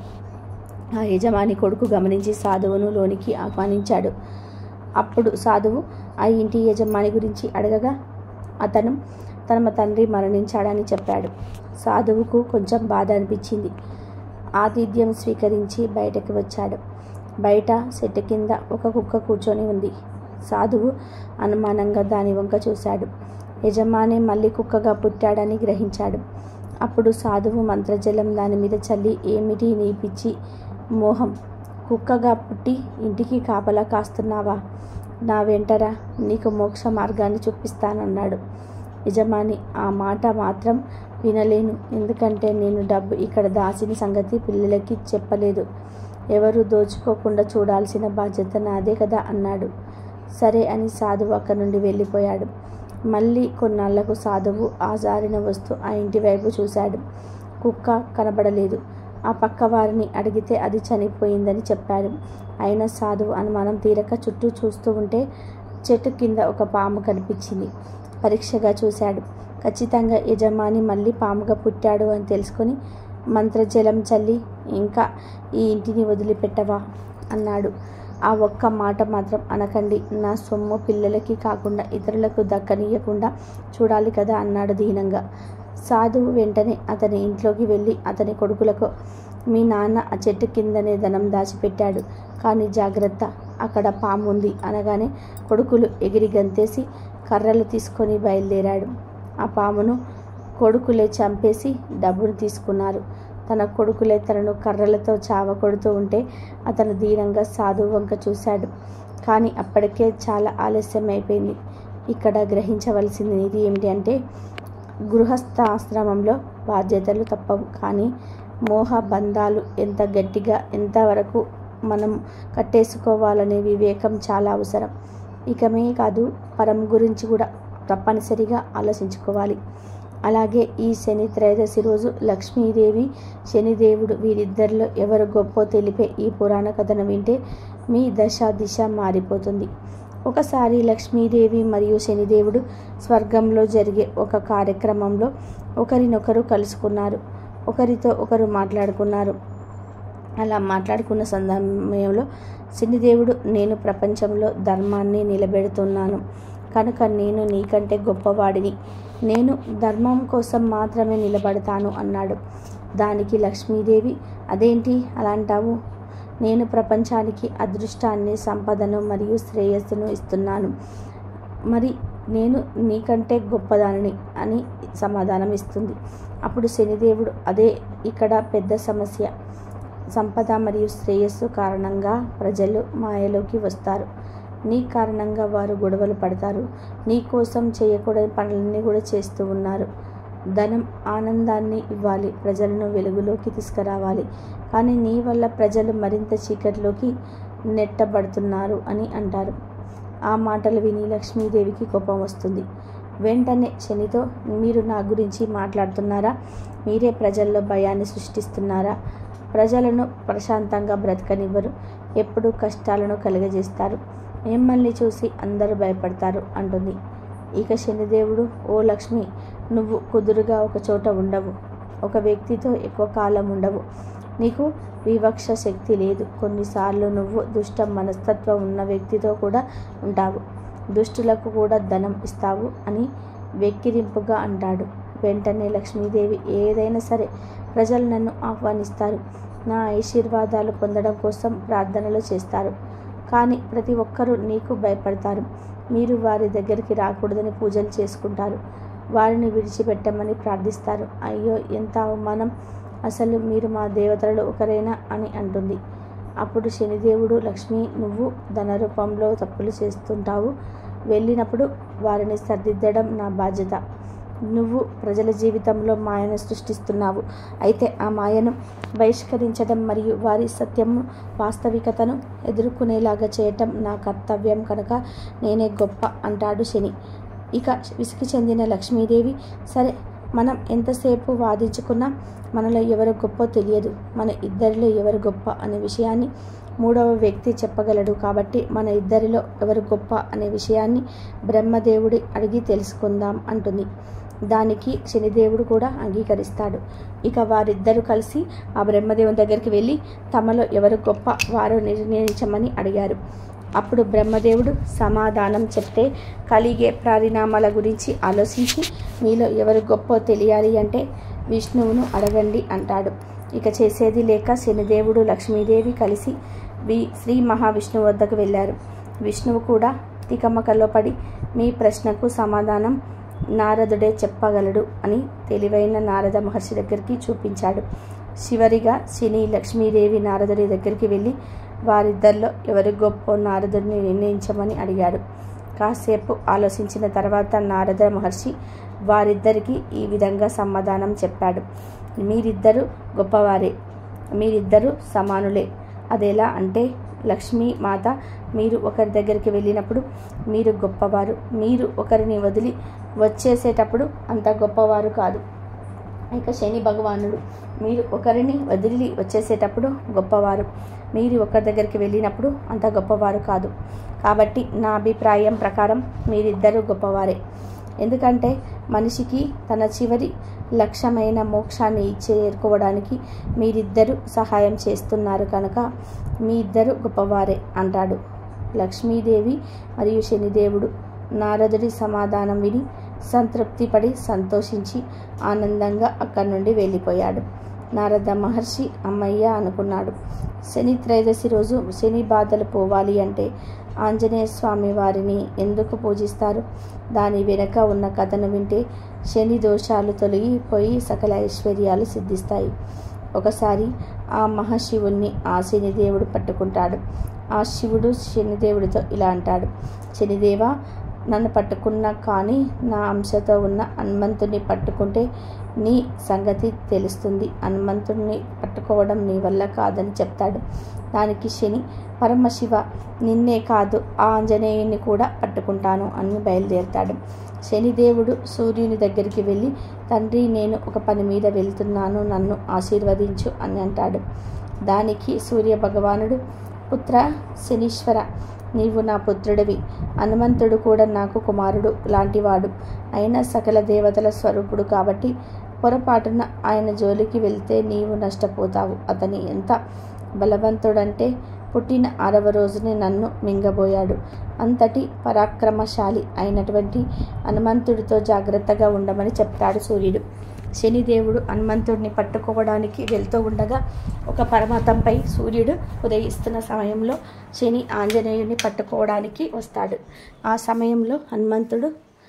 S1: ఆ యజమాని కొడుకు గమనించి సాధువును లోనికి ఆహ్వానించాడు. అప్పుడు సాధువు ఆ ఇంటి యజమాని గురించి అడగగా అతను తమ తండ్రి మరణించాడని చెప్పాడు. సాధువుకు కొంచెం బాధ అనిపించింది. ఆతిథ్యం స్వీకరించి బయటకు వచ్చాడు. బయట చెట్టు కింద ఒక కుక్క కూర్చొని ఉంది. సాధువు అనుమానంగా దాని వంక చూశాడు. యజమాని మళ్ళీ కుక్కగా పుట్టాడని గ్రహించాడు. అప్పుడు సాధువు మంత్రజలం దాని మీద చల్లి, ఏమిటి నీ పిచ్చి మోహం, కుక్కగా పుట్టి ఇంటికి కాపలా కాస్తున్నావా? నా వెంటరా, నీకు మోక్ష మార్గాన్ని చూపిస్తానన్నాడు. యజమాని ఆ మాట మాత్రం వినలేను, ఎందుకంటే నేను డబ్బు ఇక్కడ దాచిన సంగతి పిల్లలకి చెప్పలేదు. ఎవరు దోచుకోకుండా చూడాల్సిన బాధ్యత నాదే కదా అన్నాడు. సరే అని సాధువు అక్కడి నుండి వెళ్ళిపోయాడు. మళ్ళీ కొన్నాళ్లకు సాధువు ఆ జారిన వస్తూ ఆ ఇంటి వైపు చూశాడు. కుక్క కనబడలేదు. ఆ పక్క వారిని అడిగితే అది చనిపోయిందని చెప్పాడు. అయినా సాధువు అనుమానం తీరక చుట్టూ చూస్తూ ఉంటే చెట్టు కింద ఒక పాము కనిపించింది. పరీక్షగా చూశాడు. ఖచ్చితంగా యజమాని మళ్ళీ పాముగా పుట్టాడు అని తెలుసుకొని మంత్రజలం చల్లి, ఇంకా ఈ ఇంటిని వదిలిపెట్టవా అన్నాడు. ఆ ఒక్క మాట మాత్రం అనకండి, నా సొమ్ము పిల్లలకి కాకుండా ఇతరులకు దక్కనీయకుండా చూడాలి కదా అన్నాడు దీనంగా. సాధువు వెంటనే అతని ఇంట్లోకి వెళ్ళి అతని కొడుకులకు, మీ నాన్న ఆ చెట్టు కిందనే ధనం దాచిపెట్టాడు, కానీ జాగ్రత్త, అక్కడ పాము ఉంది అనగానే కొడుకులు ఎగిరి గంతేసి కర్రలు తీసుకొని బయలుదేరాడు. ఆ పామును కొడుకులే చంపేసి డబ్బును తీసుకున్నారు. తన కొడుకులే తనను కర్రలతో చావకొడుతూ ఉంటే అతను దీనంగా సాధువు వంక చూశాడు. కానీ అప్పటికే చాలా ఆలస్యం అయిపోయింది. ఇక్కడ గ్రహించవలసింది ఇది ఏమిటి అంటే, గృహస్థాశ్రమంలో బాధ్యతలు తప్పవు, కానీ మోహ బంధాలు ఎంత గట్టిగా ఎంతవరకు మనం కట్టేసుకోవాలనే వివేకం చాలా అవసరం. ఇకమే కాదు, పరం గురించి కూడా తప్పనిసరిగా ఆలోచించుకోవాలి. అలాగే ఈ శని త్రయోదశి రోజు లక్ష్మీదేవి, శనిదేవుడు వీరిద్దరిలో ఎవరు గొప్పో తెలిపే ఈ పురాణ కథను వింటే మీ దశ దిశ మారిపోతుంది. ఒకసారి లక్ష్మీదేవి మరియు శనిదేవుడు స్వర్గంలో జరిగే ఒక కార్యక్రమంలో ఒకరినొకరు కలుసుకున్నారు. ఒకరితో ఒకరు మాట్లాడుకున్నారు. అలా మాట్లాడుకున్న సమయంలో శనిదేవుడు, నేను ప్రపంచంలో ధర్మాన్ని నిలబెడుతున్నాను కనుక నేను నీకంటే గొప్పవాడిని, నేను ధర్మం కోసం మాత్రమే నిలబడతాను అన్నాడు. దానికి లక్ష్మీదేవి, అదేంటి అలా అంటావు? నేను ప్రపంచానికి అదృష్టాన్ని, సంపదను మరియు శ్రేయస్సును ఇస్తున్నాను, మరి నేను నీకంటే గొప్పదానిని అని సమాధానం ఇస్తుంది. అప్పుడు శనిదేవుడు, అదే ఇక్కడ పెద్ద సమస్య, సంపద మరియు శ్రేయస్సు కారణంగా ప్రజలు మాయలోకి వస్తారు. నీ కారణంగా వారు గొడవలు పడతారు. నీ కోసం చేయకూడని పనులన్నీ కూడా చేస్తూ ఉన్నారు. ధనం ఆనందాన్ని ఇవ్వాలి, ప్రజలను వెలుగులోకి తీసుకురావాలి, కానీ నీ వల్ల ప్రజలు మరింత చీకటిలోకి నెట్టబడుతున్నారు అని అంటారు. ఆ మాటలు విని లక్ష్మీదేవికి కోపం వస్తుంది. వెంటనే శనితో, మీరు నా గురించి మాట్లాడుతున్నారా? మీరే ప్రజల్లో భయాన్ని సృష్టిస్తున్నారా? ప్రజలను ప్రశాంతంగా బ్రతకనివ్వరు, ఎప్పుడూ కష్టాలను కలుగజేస్తారు, మిమ్మల్ని చూసి అందరూ భయపడతారు అంటుంది. ఇక శనిదేవుడు, ఓ లక్ష్మి, నువ్వు కుదురుగా ఒక చోట ఉండవు, ఒక వ్యక్తితో ఎక్కువ కాలం ఉండవు, నీకు వివక్ష శక్తి లేదు, కొన్నిసార్లు నువ్వు దుష్ట మనస్తత్వం ఉన్న వ్యక్తితో కూడా ఉంటావు, దుష్టులకు కూడా ధనం ఇస్తావు అని వెక్కిరింపుగా అంటాడు. వెంటనే లక్ష్మీదేవి, ఏదైనా సరే ప్రజలు నన్ను ఆహ్వానిస్తారు, నా ఆశీర్వాదాలు పొందడం కోసం ప్రార్థనలు చేస్తారు, కానీ ప్రతి ఒక్కరూ నీకు భయపడతారు, మీరు వారి దగ్గరికి రాకూడదని పూజలు చేసుకుంటారు, వారిని విడిచిపెట్టమని ప్రార్థిస్తారు. అయ్యో ఎంత అవమానం, అసలు మీరు మా దేవతలలో ఒకరేనా అని అంటుంది. అప్పుడు శనిదేవుడు, లక్ష్మి, నువ్వు ధన రూపంలో తప్పులు చేస్తుంటావు, వెళ్ళినప్పుడు వారిని సరిదిద్దడం నా బాధ్యత. నువ్వు ప్రజల జీవితంలో మాయను సృష్టిస్తున్నావు, అయితే ఆ మాయను బహిష్కరించడం మరియు వారి సత్యము వాస్తవికతను ఎదుర్కొనేలాగా చేయటం నా కర్తవ్యం కనుక నేనే గొప్ప అంటాడు శని. ఇక విసిగి చెందిన లక్ష్మీదేవి, సరే మనం ఎంతసేపు వాదించుకున్నా మనలో ఎవరు గొప్ప తెలియదు, మన ఇద్దరిలో ఎవరు గొప్ప అనే విషయాన్ని మూడవ వ్యక్తి చెప్పగలడు, కాబట్టి మన ఇద్దరిలో ఎవరు గొప్ప అనే విషయాన్ని బ్రహ్మదేవుడి అడిగి తెలుసుకుందాం అంటుంది. దానికి శనిదేవుడు కూడా అంగీకరిస్తాడు. ఇక వారిద్దరూ కలిసి ఆ బ్రహ్మదేవుని దగ్గరికి వెళ్ళి తమలో ఎవరు గొప్ప వారు నిర్ణయించమని అడిగారు. అప్పుడు బ్రహ్మదేవుడు సమాధానం చెప్తే, కలిగే పరిణామాల గురించి ఆలోచించి మీలో ఎవరు గొప్ప తెలియాలి అంటే విష్ణువును అడగండి అంటాడు. ఇక చేసేది లేక శనిదేవుడు, లక్ష్మీదేవి కలిసి శ్రీ మహావిష్ణువు వద్దకు వెళ్ళారు. విష్ణువు కూడా తికమకలో పడి, మీ ప్రశ్నకు సమాధానం నారదుడే చెప్పగలడు అని తెలివైన నారద మహర్షి దగ్గరికి చూపించాడు. చివరిగా శని లక్ష్మీదేవి నారదుడి దగ్గరికి వెళ్ళి వారిద్దరిలో ఎవరు గొప్ప నారదుడిని నిర్ణయించమని అడిగాడు. కాసేపు ఆలోచించిన తర్వాత నారద మహర్షి వారిద్దరికీ ఈ విధంగా సమాధానం చెప్పాడు. మీరిద్దరూ గొప్పవారే, మీరిద్దరూ సమానులే. అదెలా అంటే, లక్ష్మీ మాత మీరు ఒకరి దగ్గరికి వెళ్ళినప్పుడు మీరు గొప్పవారు, మీరు ఒకరిని వదిలి వచ్చేసేటప్పుడు అంత గొప్పవారు కాదు. ఇక శని భగవానుడు మీరు ఒకరిని వదిలి వచ్చేసేటప్పుడు గొప్పవారు, మీరు ఒకరి దగ్గరికి వెళ్ళినప్పుడు అంత గొప్పవారు కాదు. కాబట్టి నా అభిప్రాయం ప్రకారం మీరిద్దరూ గొప్పవారే. ఎందుకంటే మనిషికి తన చివరి లక్ష్యమైన మోక్షాన్ని చేరుకోవడానికి మీరిద్దరూ సహాయం చేస్తున్నారు కనుక మీ ఇద్దరు గొప్పవారే అంటాడు. లక్ష్మీదేవి మరియు శనిదేవుడు నారదుడి సమాధానం విని సంతృప్తిపడి సంతోషించి ఆనందంగా అక్కడి నుండి వెళ్ళిపోయాడు. నారద మహర్షి అమ్మయ్య అనుకున్నాడు. శని త్రయోదశి రోజు శని బాధలు పోవాలి అంటే ఆంజనేయ స్వామి వారిని ఎందుకు పూజిస్తారు? దాని వెనుక ఉన్న కథను వింటే శని దోషాలు తొలగిపోయి సకల ఐశ్వర్యాలు సిద్ధిస్తాయి. ఒకసారి ఆ మహాశివుణ్ణి ఆ శనిదేవుడు పట్టుకుంటాడు. ఆ శివుడు శనిదేవుడితో ఇలా అంటాడు, శనిదేవా, నన్ను పట్టుకున్నా కానీ నా అంశతో ఉన్న హనుమంతుడిని పట్టుకుంటే నీ సంగతి తెలుస్తుంది. హనుమంతుడిని పట్టుకోవడం నీ వల్ల కాదని చెప్తాడు. దానికి శని, పరమశివ, నిన్నే కాదు ఆ ఆంజనేయుని కూడా పట్టుకుంటాను అని బయలుదేరుతాడు. శనిదేవుడు సూర్యుని దగ్గరికి వెళ్ళి, తండ్రి, నేను ఒక పని మీద వెళ్తున్నాను, నన్ను ఆశీర్వదించు అని అంటాడు. దానికి సూర్య భగవానుడు, పుత్ర శనీశ్వర, నీవు నా పుత్రుడివి, హనుమంతుడు కూడా నాకు కుమారుడు లాంటివాడు, అయినా సకల దేవతల స్వరూపుడు కాబట్టి పొరపాటున ఆయన జోలికి వెళ్తే నీవు నష్టపోతావు. అతని ఎంత బలవంతుడంటే పుట్టిన 6వ రోజునే నన్ను మింగబోయాడు. అంతటి పరాక్రమశాలి అయినటువంటి హనుమంతుడితో జాగ్రత్తగా ఉండమని చెప్తాడు సూర్యుడు. శనిదేవుడు హనుమంతుడిని పట్టుకోవడానికి వెళ్తూ ఉండగా ఒక పర్వతంపై సూర్యుడు ఉదయిస్తున్న సమయంలో శని ఆంజనేయుని పట్టుకోవడానికి వస్తాడు. ఆ సమయంలో హనుమంతుడు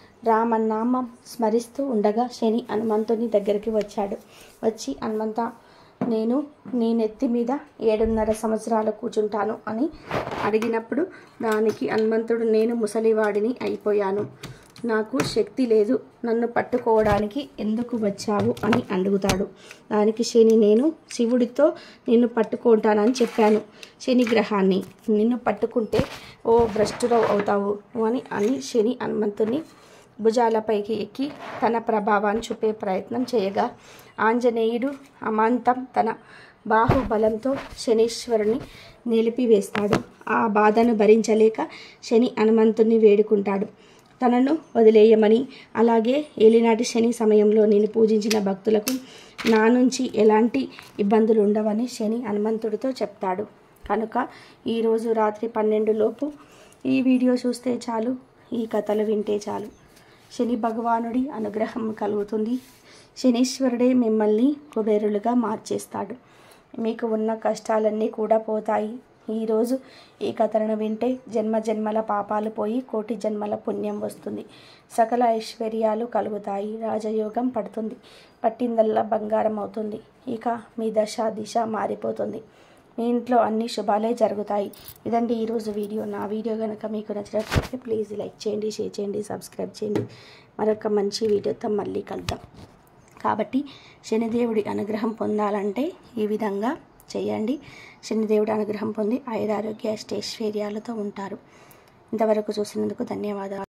S1: రామనామం స్మరిస్తూ ఉండగా శని హనుమంతుని దగ్గరికి వచ్చాడు. వచ్చి, హనుమంత, నేను నీ నెత్తి మీద 7.5 సంవత్సరాలు కూర్చుంటాను అని అడిగినప్పుడు దానికి హనుమంతుడు, నేను ముసలివాడిని అయిపోయాను, నాకు శక్తి లేదు, నన్ను పట్టుకోవడానికి ఎందుకు వచ్చావు అని అడుగుతాడు. దానికి శని, నేను శివుడితో నిన్ను పట్టుకుంటానని చెప్పాను. శని గ్రహాన్ని నిన్ను పట్టుకుంటే ఓ భ్రష్టురావు అవుతావు అని శని హనుమంతుని భుజాలపైకి ఎక్కి తన ప్రభావాన్ని చూపే ప్రయత్నం చేయగా ఆంజనేయుడు అమాంతం తన బాహుబలంతో శనీశ్వరుని నిలిపివేస్తాడు. ఆ బాధను భరించలేక శని హనుమంతుని వేడుకుంటాడు, తనను వదిలేయమని. అలాగే ఏలినాటి శని సమయంలో నేను పూజించిన భక్తులకు నా నుంచి ఎలాంటి ఇబ్బందులు ఉండవని శని హనుమంతుడితో చెప్తాడు. కనుక ఈరోజు రాత్రి 12 లోపు ఈ వీడియో చూస్తే చాలు, ఈ కథలు వింటే చాలు, శని భగవానుడి అనుగ్రహం కలుగుతుంది. శనీశ్వరుడే మిమ్మల్ని కుబేరులుగా మార్చేస్తాడు. మీకు ఉన్న కష్టాలన్నీ కూడా పోతాయి. ఈరోజు ఈ కథలను వింటే జన్మ జన్మల పాపాలు పోయి కోటి జన్మల పుణ్యం వస్తుంది. సకల ఐశ్వర్యాలు కలుగుతాయి. రాజయోగం పడుతుంది. పట్టిందల్లా బంగారం అవుతుంది. ఇక మీ దశ దిశ మారిపోతుంది. మీ ఇంట్లో అన్ని శుభాలే జరుగుతాయి. ఇదండి ఈరోజు వీడియో. నా వీడియో కనుక మీకు నచ్చినట్లయితే ప్లీజ్ లైక్ చేయండి, షేర్ చేయండి, సబ్స్క్రైబ్ చేయండి. మరొక మంచి వీడియోతో మళ్ళీ కలుద్దాం. కాబట్టి శనిదేవుడి అనుగ్రహం పొందాలంటే ఈ విధంగా చేయండి. శనిదేవుడి అనుగ్రహం పొంది ఆయురారోగ్య అష్టైశ్వర్యాలతో ఉంటారు. ఇంతవరకు చూసినందుకు ధన్యవాదాలు.